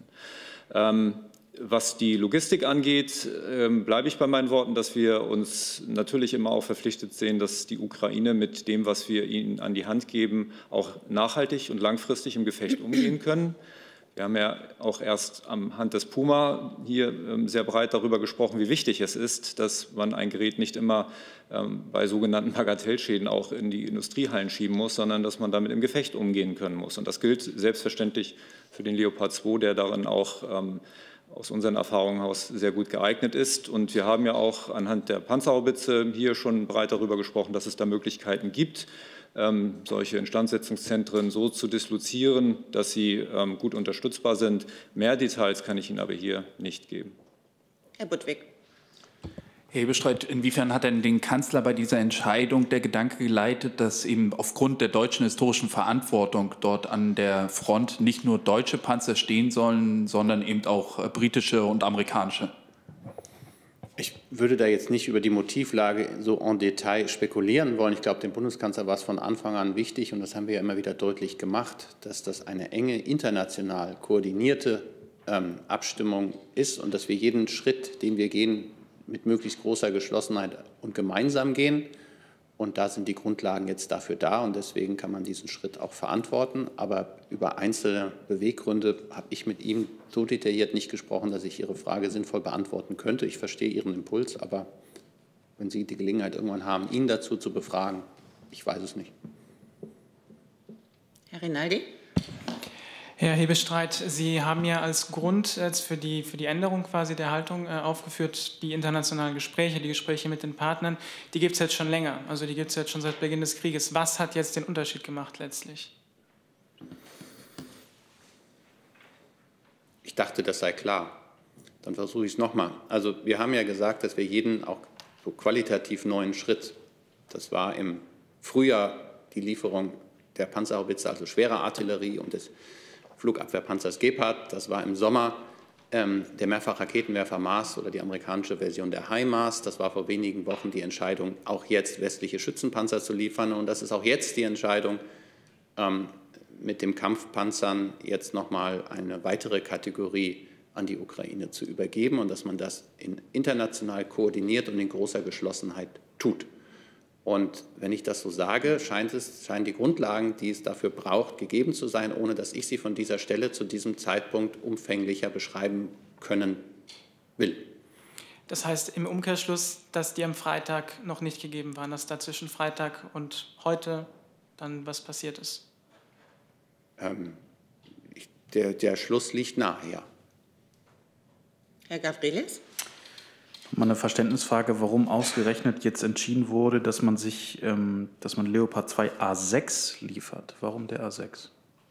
K: Was die Logistik angeht, bleibe ich bei meinen Worten, dass wir uns natürlich immer auch verpflichtet sehen, dass die Ukraine mit dem, was wir ihnen an die Hand geben, auch nachhaltig und langfristig im Gefecht umgehen können. Wir haben ja auch erst am Hand des Puma hier sehr breit darüber gesprochen, wie wichtig es ist, dass man ein Gerät nicht immer bei sogenannten Bagatellschäden auch in die Industriehallen schieben muss, sondern dass man damit im Gefecht umgehen können muss. Und das gilt selbstverständlich für den Leopard 2, der darin auch aus unseren Erfahrungen heraus sehr gut geeignet ist. Und wir haben ja auch anhand der Panzerhaubitze hier schon breit darüber gesprochen, dass es da Möglichkeiten gibt, solche Instandsetzungszentren so zu dislozieren, dass sie gut unterstützbar sind. Mehr Details kann ich Ihnen aber hier nicht geben.
A: Herr Budwig.
L: Herr Hebestreit, inwiefern hat denn den Kanzler bei dieser Entscheidung der Gedanke geleitet, dass eben aufgrund der deutschen historischen Verantwortung dort an der Front nicht nur deutsche Panzer stehen sollen, sondern eben auch britische und amerikanische?
B: Ich würde da jetzt nicht über die Motivlage so en Detail spekulieren wollen. Ich glaube, dem Bundeskanzler war es von Anfang an wichtig, und das haben wir ja immer wieder deutlich gemacht, dass das eine enge, international koordinierte Abstimmung ist und dass wir jeden Schritt, den wir gehen, mit möglichst großer Geschlossenheit und gemeinsam gehen. Und da sind die Grundlagen jetzt dafür da, und deswegen kann man diesen Schritt auch verantworten. Aber über einzelne Beweggründe habe ich mit ihm so detailliert nicht gesprochen, dass ich Ihre Frage sinnvoll beantworten könnte. Ich verstehe Ihren Impuls, aber wenn Sie die Gelegenheit irgendwann haben, ihn dazu zu befragen, ich weiß es nicht.
A: Herr Rinaldi.
M: Herr Hebestreit, Sie haben ja als Grund jetzt für die Änderung quasi der Haltung aufgeführt, die internationalen Gespräche, die Gespräche mit den Partnern. Die gibt es jetzt schon länger, also die gibt es jetzt schon seit Beginn des Krieges. Was hat jetzt den Unterschied gemacht letztlich?
B: Ich dachte, das sei klar. Dann versuche ich es nochmal. Also wir haben ja gesagt, dass wir jeden auch so qualitativ neuen Schritt, das war im Frühjahr die Lieferung der Panzerhaubitze, also schwerer Artillerie und des Flugabwehrpanzers Gepard. Das war im Sommer der Mehrfachraketenwerfer Mars oder die amerikanische Version der HIMARS. Das war vor wenigen Wochen die Entscheidung, auch jetzt westliche Schützenpanzer zu liefern. Und das ist auch jetzt die Entscheidung, mit den Kampfpanzern jetzt nochmal eine weitere Kategorie an die Ukraine zu übergeben und dass man das international koordiniert und in großer Geschlossenheit tut. Und wenn ich das so sage, scheinen die Grundlagen, die es dafür braucht, gegeben zu sein, ohne dass ich sie von dieser Stelle zu diesem Zeitpunkt umfänglicher beschreiben können will.
M: Das heißt im Umkehrschluss, dass die am Freitag noch nicht gegeben waren, dass da zwischen Freitag und heute dann was passiert ist?
B: Der Schluss liegt nahe, ja.
A: Herr Gavrilis.
L: Mal eine Verständnisfrage, warum ausgerechnet jetzt entschieden wurde, dass man Leopard 2 A6 liefert. Warum der A6?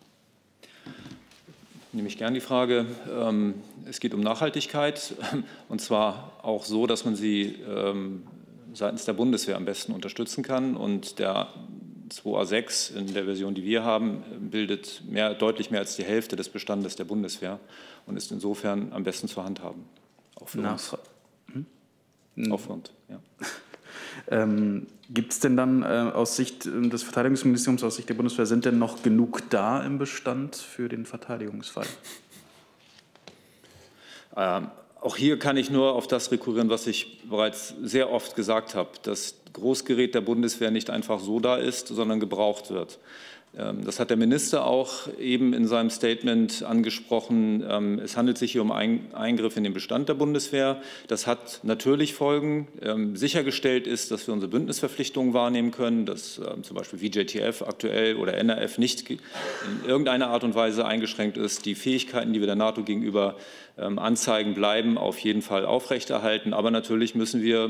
K: Nehme ich gern die Frage. Es geht um Nachhaltigkeit, und zwar auch so, dass man sie seitens der Bundeswehr am besten unterstützen kann. Und der 2A6 in der Version, die wir haben, bildet deutlich mehr als die Hälfte des Bestandes der Bundeswehr und ist insofern am besten zu handhaben. Auch für uns. Aufwand, ja.
N: Gibt es denn dann aus Sicht des Verteidigungsministeriums, aus Sicht der Bundeswehr, sind denn noch genug da im Bestand für den Verteidigungsfall?
K: Auch hier kann ich nur auf das rekurrieren, was ich bereits sehr oft gesagt habe, dass Großgerät der Bundeswehr nicht einfach so da ist, sondern gebraucht wird. Das hat der Minister auch eben in seinem Statement angesprochen. Es handelt sich hier um einen Eingriff in den Bestand der Bundeswehr. Das hat natürlich Folgen. Sichergestellt ist, dass wir unsere Bündnisverpflichtungen wahrnehmen können, dass zum Beispiel VJTF aktuell oder NRF nicht in irgendeiner Art und Weise eingeschränkt ist. Die Fähigkeiten, die wir der NATO gegenüber anzeigen, bleiben auf jeden Fall aufrechterhalten. Aber natürlich müssen wir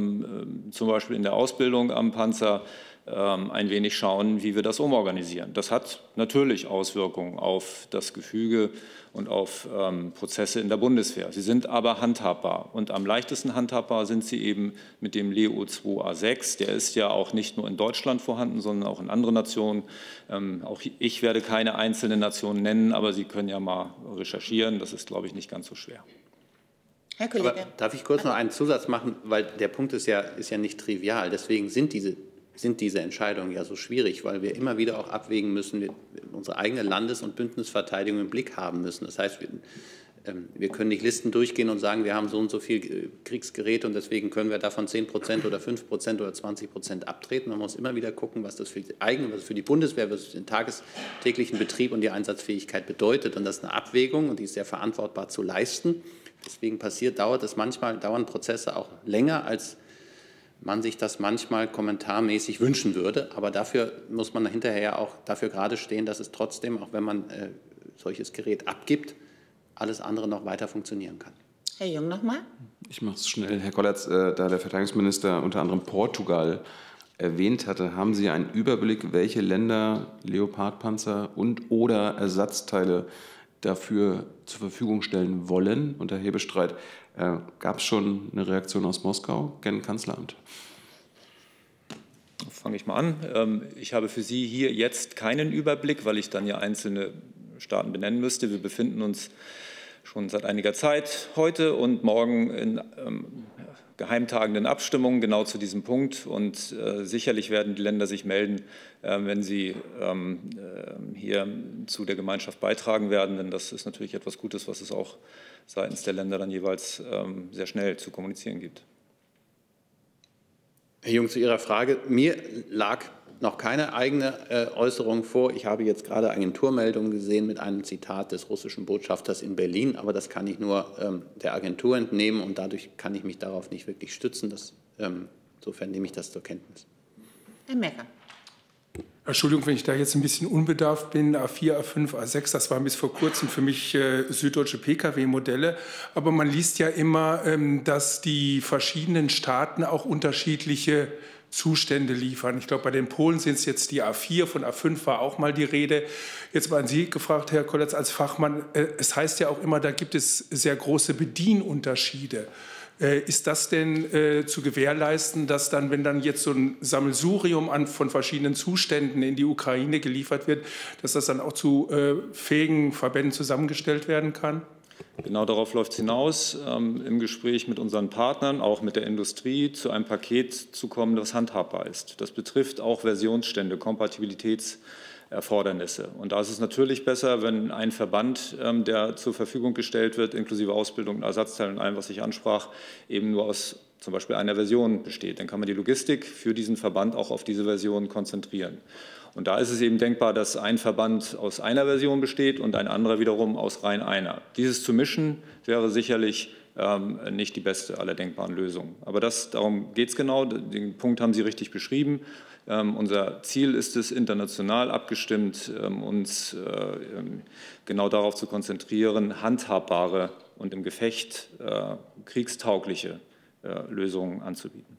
K: zum Beispiel in der Ausbildung am Panzer ein wenig schauen, wie wir das umorganisieren. Das hat natürlich Auswirkungen auf das Gefüge und auf Prozesse in der Bundeswehr. Sie sind aber handhabbar. Und am leichtesten handhabbar sind sie eben mit dem Leo 2A6. Der ist ja auch nicht nur in Deutschland vorhanden, sondern auch in anderen Nationen. Auch ich werde keine einzelnen Nationen nennen, aber Sie können ja mal recherchieren. Das ist, glaube ich, nicht ganz so schwer.
A: Herr Kollege.
B: Aber darf ich kurz noch einen Zusatz machen, weil der Punkt ist ja nicht trivial. Deswegen sind diese Entscheidungen ja so schwierig, weil wir immer wieder auch abwägen müssen, wir unsere eigene Landes- und Bündnisverteidigung im Blick haben müssen. Das heißt, wir können nicht Listen durchgehen und sagen, wir haben so und so viel Kriegsgeräte und deswegen können wir davon 10% oder 5% oder 20% abtreten. Man muss immer wieder gucken, was das für die Bundeswehr, was für den tagtäglichen Betrieb und die Einsatzfähigkeit bedeutet. Und das ist eine Abwägung und die ist sehr verantwortbar zu leisten. Deswegen dauern Prozesse auch länger, als man sich das manchmal kommentarmäßig wünschen würde. Aber dafür muss man hinterher ja auch dafür gerade stehen, dass es trotzdem, auch wenn man solches Gerät abgibt, alles andere noch weiter funktionieren kann.
A: Herr Jung nochmal.
E: Ich mache es schnell. Herr Kollatz, da der Verteidigungsminister unter anderem Portugal erwähnt hatte, haben Sie einen Überblick, welche Länder Leopardpanzer und/oder Ersatzteile dafür zur Verfügung stellen wollen? Und Herr Hebestreit, gab es schon eine Reaktion aus Moskau gegen Kanzleramt?
K: Fange ich mal an. Ich habe für Sie hier jetzt keinen Überblick, weil ich dann ja einzelne Staaten benennen müsste. Wir befinden uns schon seit einiger Zeit heute und morgen in geheimtagenden Abstimmungen genau zu diesem Punkt. Und sicherlich werden die Länder sich melden, wenn sie hier zu der Gemeinschaft beitragen werden. Denn das ist natürlich etwas Gutes, was es auch seitens der Länder dann jeweils sehr schnell zu kommunizieren gibt.
B: Herr Jung, zu Ihrer Frage. Mir lag noch keine eigene Äußerung vor. Ich habe jetzt gerade Agenturmeldungen gesehen mit einem Zitat des russischen Botschafters in Berlin, aber das kann ich nur der Agentur entnehmen und dadurch kann ich mich darauf nicht wirklich stützen. Insofern nehme ich das zur Kenntnis.
A: Herr Mecker.
O: Entschuldigung, wenn ich da jetzt ein bisschen unbedarft bin, A4, A5, A6, das waren bis vor kurzem für mich süddeutsche Pkw-Modelle. Aber man liest ja immer, dass die verschiedenen Staaten auch unterschiedliche Zustände liefern. Ich glaube, bei den Polen sind es jetzt die A4, von A5 war auch mal die Rede. Jetzt mal an Sie gefragt, Herr Kollatz, als Fachmann, es heißt ja auch immer, da gibt es sehr große Bedienunterschiede. Ist das denn zu gewährleisten, dass dann, wenn dann jetzt so ein Sammelsurium von verschiedenen Zuständen in die Ukraine geliefert wird, dass das dann auch zu fähigen Verbänden zusammengestellt werden kann?
K: Genau darauf läuft es hinaus, im Gespräch mit unseren Partnern, auch mit der Industrie, zu einem Paket zu kommen, das handhabbar ist. Das betrifft auch Versionsstände, Kompatibilitätserfordernisse. Und da ist es natürlich besser, wenn ein Verband, der zur Verfügung gestellt wird, inklusive Ausbildung und Ersatzteilen und allem, was ich ansprach, eben nur aus zum Beispiel einer Version besteht. Dann kann man die Logistik für diesen Verband auch auf diese Version konzentrieren. Und da ist es eben denkbar, dass ein Verband aus einer Version besteht und ein anderer wiederum aus rein einer. Dieses zu mischen wäre sicherlich nicht die beste aller denkbaren Lösungen. Aber darum geht es genau. Den Punkt haben Sie richtig beschrieben. Unser Ziel ist es, international abgestimmt, uns genau darauf zu konzentrieren, handhabbare und im Gefecht kriegstaugliche Lösungen anzubieten.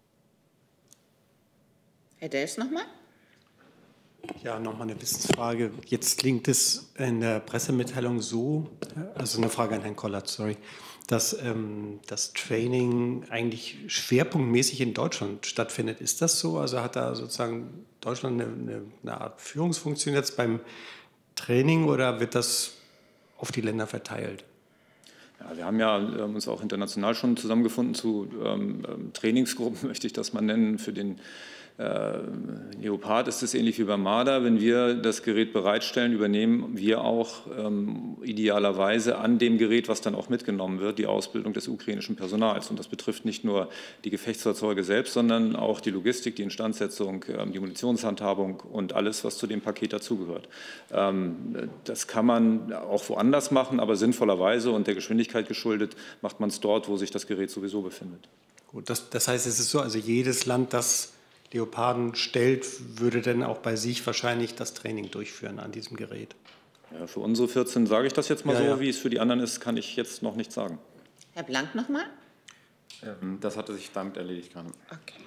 A: Herr Dels nochmal.
I: Ja, nochmal eine Wissensfrage. Jetzt klingt es in der Pressemitteilung so, also eine Frage an Herrn Kollatz, sorry, dass das Training eigentlich schwerpunktmäßig in Deutschland stattfindet. Ist das so? Also hat da sozusagen Deutschland eine Art Führungsfunktion jetzt beim Training oder wird das auf die Länder verteilt?
K: Ja, wir haben ja uns auch international schon zusammengefunden zu Trainingsgruppen, möchte ich das mal nennen, für den Leopard ist es ähnlich wie beim Marder. Wenn wir das Gerät bereitstellen, übernehmen wir auch idealerweise an dem Gerät, was dann auch mitgenommen wird, die Ausbildung des ukrainischen Personals. Und das betrifft nicht nur die Gefechtsfahrzeuge selbst, sondern auch die Logistik, die Instandsetzung, die Munitionshandhabung und alles, was zu dem Paket dazugehört. Das kann man auch woanders machen, aber sinnvollerweise und der Geschwindigkeit geschuldet macht man es dort, wo sich das Gerät sowieso befindet.
I: Gut, das heißt, es ist so, also jedes Land, das Leoparden stellt, würde dann auch bei sich wahrscheinlich das Training durchführen an diesem Gerät.
K: Ja, für unsere 14 sage ich das jetzt mal so. Wie es für die anderen ist, kann ich jetzt noch nicht sagen.
A: Herr Blank nochmal?
F: Das hatte sich damit erledigt gerade.
A: Okay.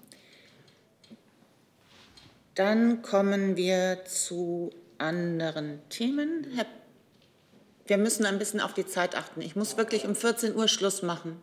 A: Dann kommen wir zu anderen Themen. Wir müssen ein bisschen auf die Zeit achten. Ich muss wirklich um 14 Uhr Schluss machen.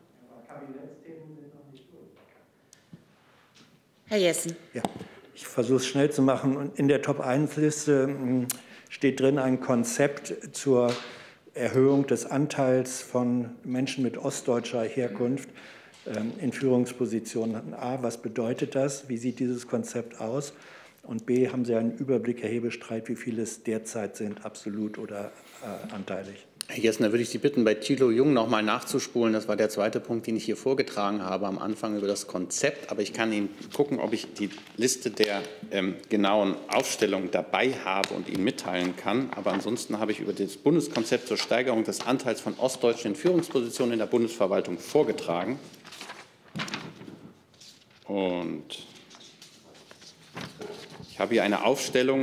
A: Herr Jessen.
D: Ja, ich versuche es schnell zu machen. Und in der Top-1-Liste steht drin ein Konzept zur Erhöhung des Anteils von Menschen mit ostdeutscher Herkunft in Führungspositionen. A, was bedeutet das? Wie sieht dieses Konzept aus? Und B, haben Sie einen Überblick, Herr Hebestreit, wie viele es derzeit sind, absolut oder anteilig?
B: Herr Jessen, da würde ich Sie bitten, bei Thilo Jung noch mal nachzuspulen. Das war der zweite Punkt, den ich hier vorgetragen habe am Anfang über das Konzept. Aber ich kann Ihnen gucken, ob ich die Liste der genauen Aufstellungen dabei habe und Ihnen mitteilen kann. Aber ansonsten habe ich über das Bundeskonzept zur Steigerung des Anteils von Ostdeutschen in Führungspositionen in der Bundesverwaltung vorgetragen. Und ich habe hier eine Aufstellung.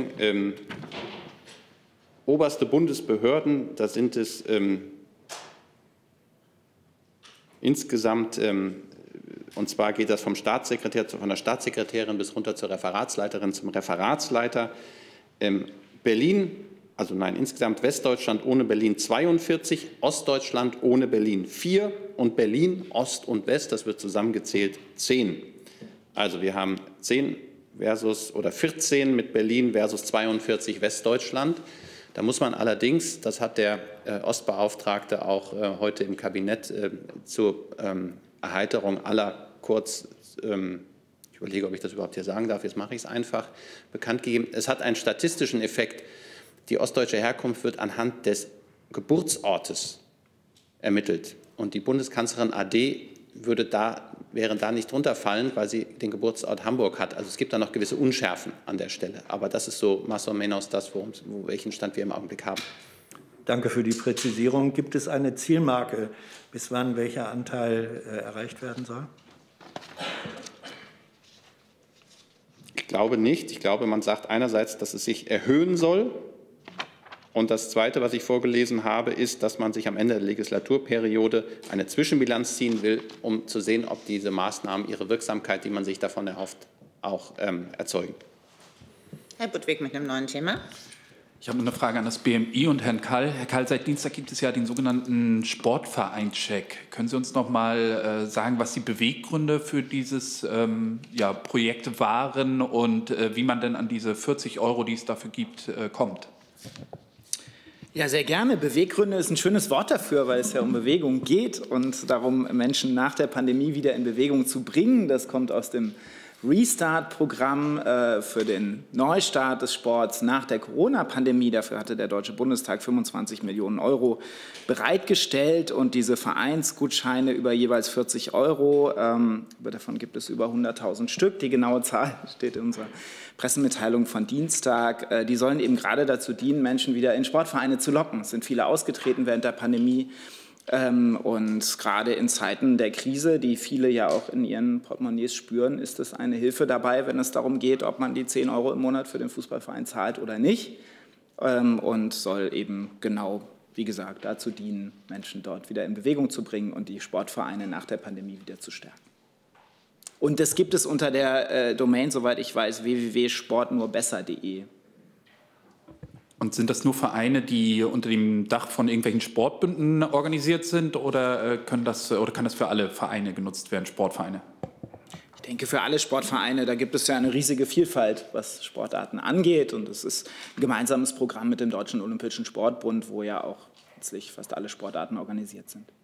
B: Oberste Bundesbehörden, da sind es insgesamt, und zwar geht das vom Staatssekretär, von der Staatssekretärin bis runter zur Referatsleiterin, zum Referatsleiter. Berlin, also nein, insgesamt Westdeutschland ohne Berlin 42, Ostdeutschland ohne Berlin 4 und Berlin, Ost und West, das wird zusammengezählt, 10. Also wir haben 10 versus oder 14 mit Berlin versus 42 Westdeutschland. Da muss man allerdings, das hat der Ostbeauftragte auch heute im Kabinett zur Erheiterung aller kurz, ich überlege, ob ich das überhaupt hier sagen darf, jetzt mache ich es einfach, bekannt gegeben. Es hat einen statistischen Effekt. Die ostdeutsche Herkunft wird anhand des Geburtsortes ermittelt. Und die Bundeskanzlerin AD wäre da nicht drunter fallen, weil sie den Geburtsort Hamburg hat. Also es gibt da noch gewisse Unschärfen an der Stelle. Aber das ist so más o menos das, welchen Stand wir im Augenblick haben.
D: Danke für die Präzisierung. Gibt es eine Zielmarke, bis wann welcher Anteil erreicht werden soll?
B: Ich glaube nicht. Ich glaube, man sagt einerseits, dass es sich erhöhen soll. Und das Zweite, was ich vorgelesen habe, ist, dass man sich am Ende der Legislaturperiode eine Zwischenbilanz ziehen will, um zu sehen, ob diese Maßnahmen ihre Wirksamkeit, die man sich davon erhofft, auch erzeugen.
A: Herr Budwig mit einem neuen Thema.
L: Ich habe eine Frage an das BMI und Herrn Kall. Herr Kall, seit Dienstag gibt es ja den sogenannten Sportverein-Check. Können Sie uns noch mal sagen, was die Beweggründe für dieses Projekt waren und wie man denn an diese 40 €, die es dafür gibt, kommt?
P: Ja, sehr gerne. Beweggründe ist ein schönes Wort dafür, weil es ja um Bewegung geht und darum, Menschen nach der Pandemie wieder in Bewegung zu bringen. Das kommt aus dem Restart-Programm für den Neustart des Sports nach der Corona-Pandemie. Dafür hatte der Deutsche Bundestag 25 Millionen € bereitgestellt und diese Vereinsgutscheine über jeweils 40 €. Davon gibt es über 100.000 Stück. Die genaue Zahl steht in unserer Pressemitteilung von Dienstag. Die sollen eben gerade dazu dienen, Menschen wieder in Sportvereine zu locken. Es sind viele ausgetreten während der Pandemie. Und gerade in Zeiten der Krise, die viele ja auch in ihren Portemonnaies spüren, ist es eine Hilfe dabei, wenn es darum geht, ob man die 10 € im Monat für den Fußballverein zahlt oder nicht. Und soll eben genau, wie gesagt, dazu dienen, Menschen dort wieder in Bewegung zu bringen und die Sportvereine nach der Pandemie wieder zu stärken. Und das gibt es unter der Domain, soweit ich weiß, www.sportnurbesser.de.
L: Und sind das nur Vereine, die unter dem Dach von irgendwelchen Sportbünden organisiert sind oder kann das für alle Vereine genutzt werden, Sportvereine?
P: Ich denke, für alle Sportvereine, da gibt es ja eine riesige Vielfalt, was Sportarten angeht. Und es ist ein gemeinsames Programm mit dem Deutschen Olympischen Sportbund, wo ja auch letztlich fast alle Sportarten organisiert sind.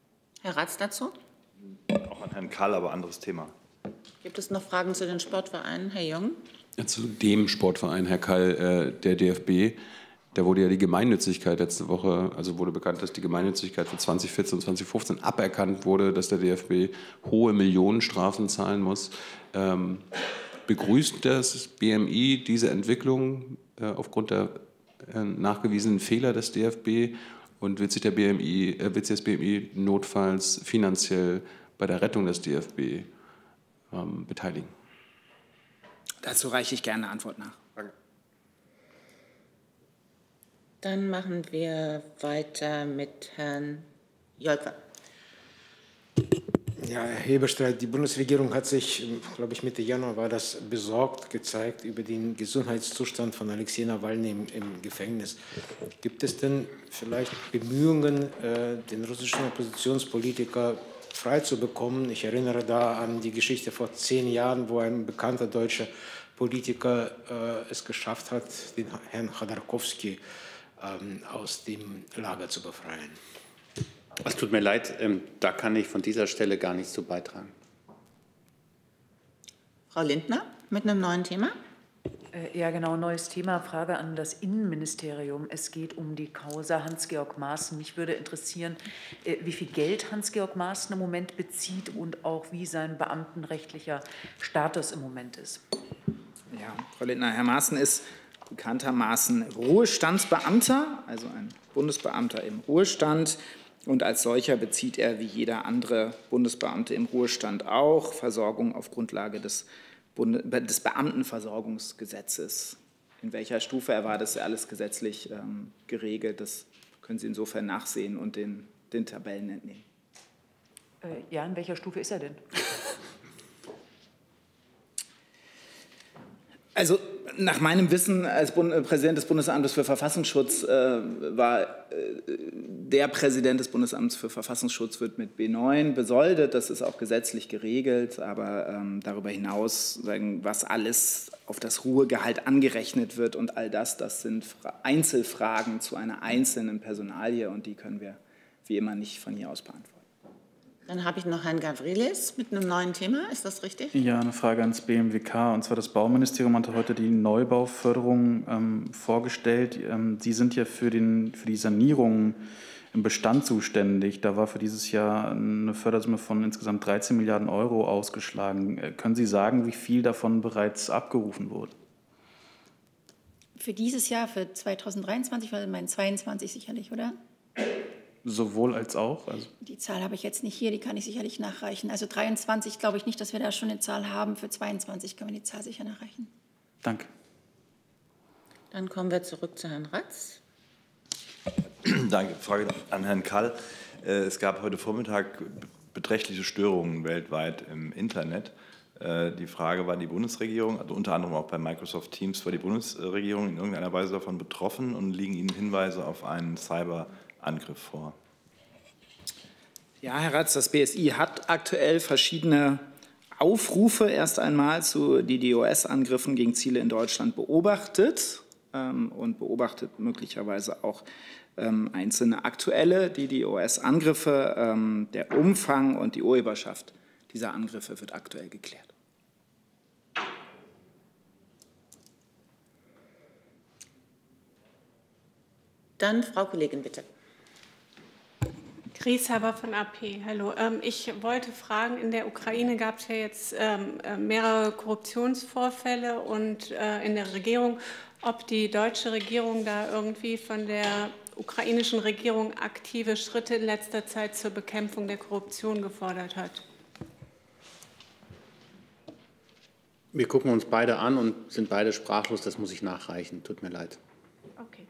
A: Herr Ratz dazu?
J: Auch an Herrn Kall, aber anderes Thema.
A: Gibt es noch Fragen zu den Sportvereinen? Herr Jung?
E: Ja, zu dem Sportverein, Herr Kall, der DFB. Da wurde ja die Gemeinnützigkeit letzte Woche, also wurde bekannt, dass die Gemeinnützigkeit für 2014 und 2015 aberkannt wurde, dass der DFB hohe Millionenstrafen zahlen muss. Begrüßt das BMI diese Entwicklung aufgrund der nachgewiesenen Fehler des DFB und wird sich das BMI notfalls finanziell bei der Rettung des DFB beteiligen?
P: Dazu reiche ich gerne eine Antwort nach.
A: Dann machen wir weiter mit Herrn Jolker.
G: Ja, Herr Hebestreit, die Bundesregierung hat sich, glaube ich, Mitte Januar war das, besorgt gezeigt über den Gesundheitszustand von Alexei Nawalny im Gefängnis. Gibt es denn vielleicht Bemühungen, den russischen Oppositionspolitiker freizubekommen? Ich erinnere da an die Geschichte vor 10 Jahren, wo ein bekannter deutscher Politiker es geschafft hat, den Herrn Chodorkowski aus dem Lager zu befreien.
B: Es tut mir leid, da kann ich von dieser Stelle gar nichts zu beitragen.
A: Frau Lindner mit einem neuen Thema.
Q: Ja, genau, neues Thema. Frage an das Innenministerium. Es geht um die Causa Hans-Georg Maaßen. Mich würde interessieren, wie viel Geld Hans-Georg Maaßen im Moment bezieht und auch wie sein beamtenrechtlicher Status im Moment ist.
P: Ja, Frau Lindner, Herr Maaßen ist bekanntermaßen Ruhestandsbeamter, also ein Bundesbeamter im Ruhestand. Und als solcher bezieht er wie jeder andere Bundesbeamte im Ruhestand auch Versorgung auf Grundlage des Beamtenversorgungsgesetzes. In welcher Stufe er war, das ist ja alles gesetzlich geregelt. Das können Sie insofern nachsehen und den Tabellen entnehmen.
Q: Ja, in welcher Stufe ist er denn?
P: Also nach meinem Wissen als Präsident des Bundesamtes für Verfassungsschutz war der Präsident des Bundesamts für Verfassungsschutz wird mit B9 besoldet. Das ist auch gesetzlich geregelt. Aber darüber hinaus, was alles auf das Ruhegehalt angerechnet wird und all das, das sind Einzelfragen zu einer einzelnen Personalie und die können wir wie immer nicht von hier aus beantworten.
A: Dann habe ich noch Herrn Gavrilis mit einem neuen Thema. Ist das richtig?
N: Ja, eine Frage ans BMWK. Und zwar das Bauministerium hatte heute die Neubauförderung vorgestellt. Sie sind ja für die Sanierung im Bestand zuständig. Da war für dieses Jahr eine Fördersumme von insgesamt 13 Milliarden Euro ausgeschlagen. Können Sie sagen, wie viel davon bereits abgerufen wurde?
R: Für dieses Jahr, für 2023, weil mein 22 sicherlich, oder?
N: Sowohl als auch? Also
R: die Zahl habe ich jetzt nicht hier, die kann ich sicherlich nachreichen. Also 23 glaube ich nicht, dass wir da schon eine Zahl haben. Für 22 können wir die Zahl sicher nachreichen.
N: Danke.
A: Dann kommen wir zurück zu Herrn Ratz.
J: Danke. Frage an Herrn Kall. Es gab heute Vormittag beträchtliche Störungen weltweit im Internet. Die Frage, war die Bundesregierung, also unter anderem auch bei Microsoft Teams, war die Bundesregierung in irgendeiner Weise davon betroffen und liegen Ihnen Hinweise auf einen Cyberangriff vor?
P: Ja, Herr Ratz, das BSI hat aktuell verschiedene Aufrufe erst einmal zu DDoS-Angriffen gegen Ziele in Deutschland beobachtet und beobachtet möglicherweise auch einzelne aktuelle DDoS-Angriffe. Der Umfang und die Urheberschaft dieser Angriffe wird aktuell geklärt.
A: Dann Frau Kollegin, bitte.
S: Grieshaber von AP. Hallo. Ich wollte fragen, in der Ukraine gab es ja jetzt mehrere Korruptionsvorfälle und in der Regierung, ob die deutsche Regierung da irgendwie von der ukrainischen Regierung aktive Schritte in letzter Zeit zur Bekämpfung der Korruption gefordert hat.
B: Wir gucken uns beide an und sind beide sprachlos. Das muss ich nachreichen. Tut mir leid.
S: Okay.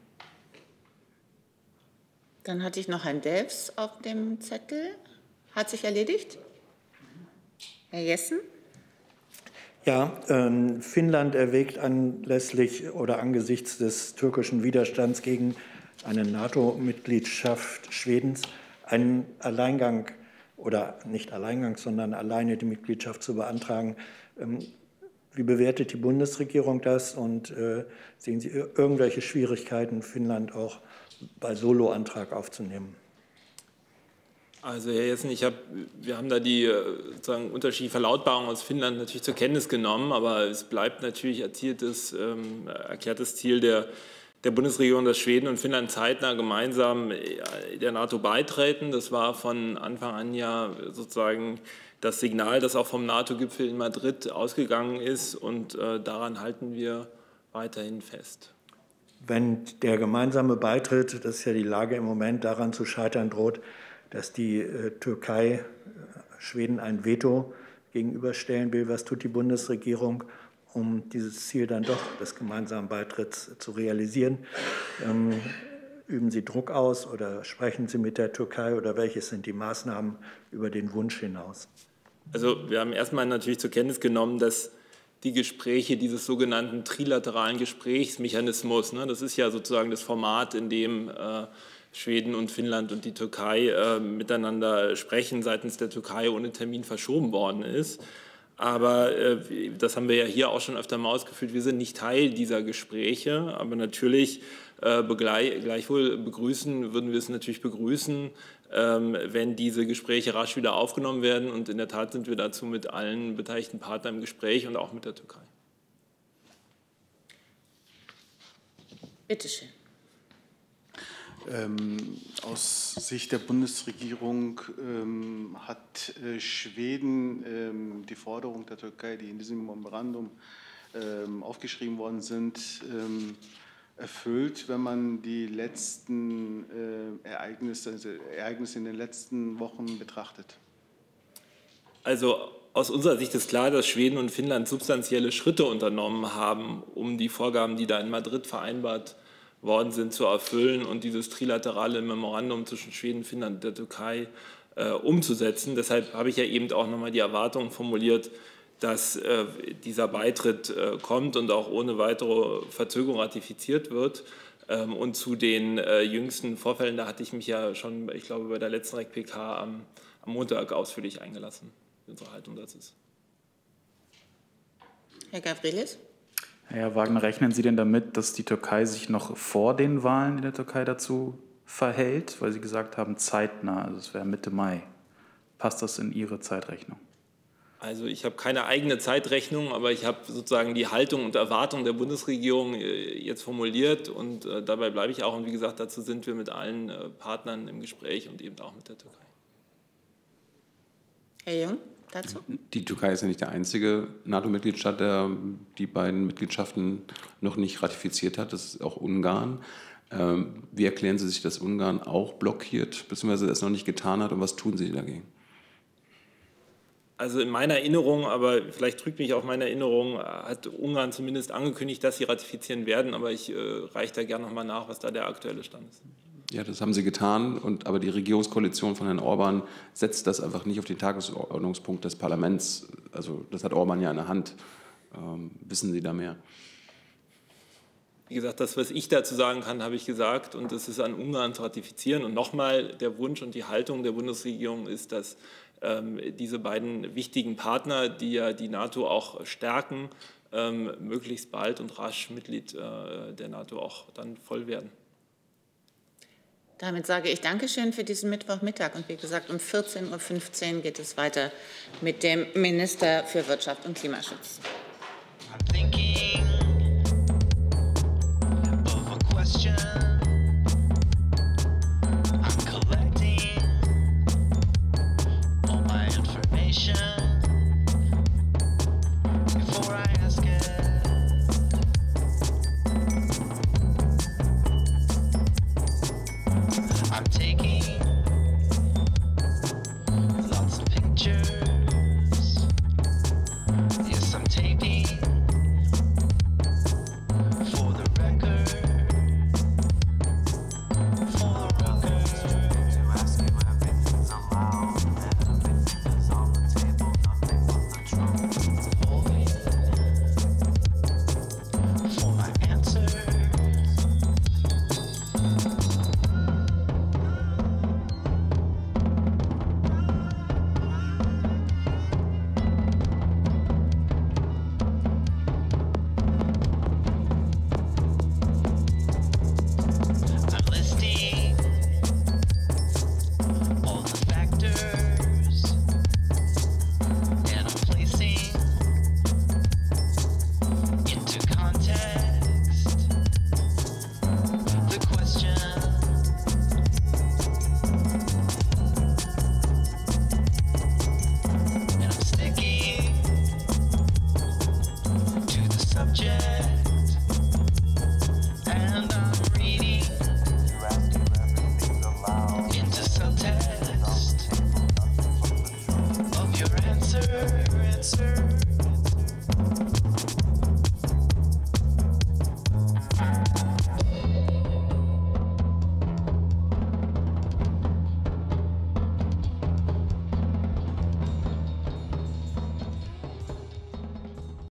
A: Dann hatte ich noch Herrn Delfs auf dem Zettel. Hat sich erledigt? Herr Jessen?
D: Ja, Finnland erwägt anlässlich oder angesichts des türkischen Widerstands gegen eine NATO-Mitgliedschaft Schwedens einen Alleingang oder nicht Alleingang, sondern alleine die Mitgliedschaft zu beantragen. Wie bewertet die Bundesregierung das und sehen Sie irgendwelche Schwierigkeiten, Finnland auch bei Solo-Antrag aufzunehmen?
T: Also Herr Jessen, wir haben da die sozusagen unterschiedliche Verlautbarungen aus Finnland natürlich zur Kenntnis genommen, aber es bleibt natürlich erklärtes Ziel der Bundesregierung, dass Schweden und Finnland zeitnah gemeinsam der NATO beitreten. Das war von Anfang an ja sozusagen das Signal, das auch vom NATO-Gipfel in Madrid ausgegangen ist, und daran halten wir weiterhin fest.
D: Wenn der gemeinsame Beitritt, das ist ja die Lage im Moment, daran zu scheitern droht, dass die Türkei Schweden ein Veto gegenüberstellen will, was tut die Bundesregierung, um dieses Ziel dann doch des gemeinsamen Beitritts zu realisieren? Üben Sie Druck aus oder sprechen Sie mit der Türkei, oder welches sind die Maßnahmen über den Wunsch hinaus?
T: Also wir haben erstmal natürlich zur Kenntnis genommen, dass die Gespräche dieses sogenannten trilateralen Gesprächsmechanismus, das ist ja sozusagen das Format, in dem Schweden und Finnland und die Türkei miteinander sprechen, seitens der Türkei ohne Termin verschoben worden ist. Aber das haben wir ja hier auch schon öfter mal ausgeführt, wir sind nicht Teil dieser Gespräche, aber natürlich gleichwohl würden wir es natürlich begrüßen, wenn diese Gespräche rasch wieder aufgenommen werden, und in der Tat sind wir dazu mit allen beteiligten Partnern im Gespräch und auch mit der Türkei.
A: Bitte schön.
U: Aus Sicht der Bundesregierung hat Schweden die Forderung der Türkei, die in diesem Memorandum aufgeschrieben worden sind, erfüllt, wenn man die letzten Ereignisse in den letzten Wochen betrachtet?
T: Also aus unserer Sicht ist klar, dass Schweden und Finnland substanzielle Schritte unternommen haben, um die Vorgaben, die da in Madrid vereinbart worden sind, zu erfüllen und dieses trilaterale Memorandum zwischen Schweden, Finnland und der Türkei umzusetzen. Deshalb habe ich ja eben auch nochmal die Erwartung formuliert, dass dieser Beitritt kommt und auch ohne weitere Verzögerung ratifiziert wird. Und zu den jüngsten Vorfällen, da hatte ich mich ja schon, ich glaube, bei der letzten REC-PK am Montag ausführlich eingelassen, wie unsere Haltung dazu ist.
A: Herr Gavrilis?
N: Herr Wagner, rechnen Sie denn damit, dass die Türkei sich noch vor den Wahlen in der Türkei dazu verhält? Weil Sie gesagt haben, zeitnah, also es wäre Mitte Mai. Passt das in Ihre Zeitrechnung?
T: Also ich habe keine eigene Zeitrechnung, aber ich habe sozusagen die Haltung und Erwartung der Bundesregierung jetzt formuliert, und dabei bleibe ich auch. Und wie gesagt, dazu sind wir mit allen Partnern im Gespräch und eben auch mit der Türkei.
A: Herr Jung, dazu?
E: Die Türkei ist ja nicht der einzige NATO-Mitgliedstaat, der die beiden Mitgliedschaften noch nicht ratifiziert hat. Das ist auch Ungarn. Wie erklären Sie sich, dass Ungarn auch blockiert, beziehungsweise es noch nicht getan hat, und was tun Sie dagegen?
T: Also in meiner Erinnerung, aber vielleicht trügt mich auch meine Erinnerung, hat Ungarn zumindest angekündigt, dass sie ratifizieren werden, aber ich reiche da gerne nochmal nach, was da der aktuelle Stand ist.
E: Ja, das haben sie getan, aber die Regierungskoalition von Herrn Orban setzt das einfach nicht auf den Tagesordnungspunkt des Parlaments. Also das hat Orban ja in der Hand. Wissen Sie da mehr?
T: Wie gesagt, das, was ich dazu sagen kann, habe ich gesagt, und es ist an Ungarn zu ratifizieren. Und nochmal, der Wunsch und die Haltung der Bundesregierung ist, dass diese beiden wichtigen Partner, die ja die NATO auch stärken, möglichst bald und rasch Mitglied der NATO auch dann voll werden.
A: Damit sage ich Dankeschön für diesen Mittwochmittag. Und wie gesagt, um 14:15 Uhr geht es weiter mit dem Minister für Wirtschaft und Klimaschutz.
C: answer.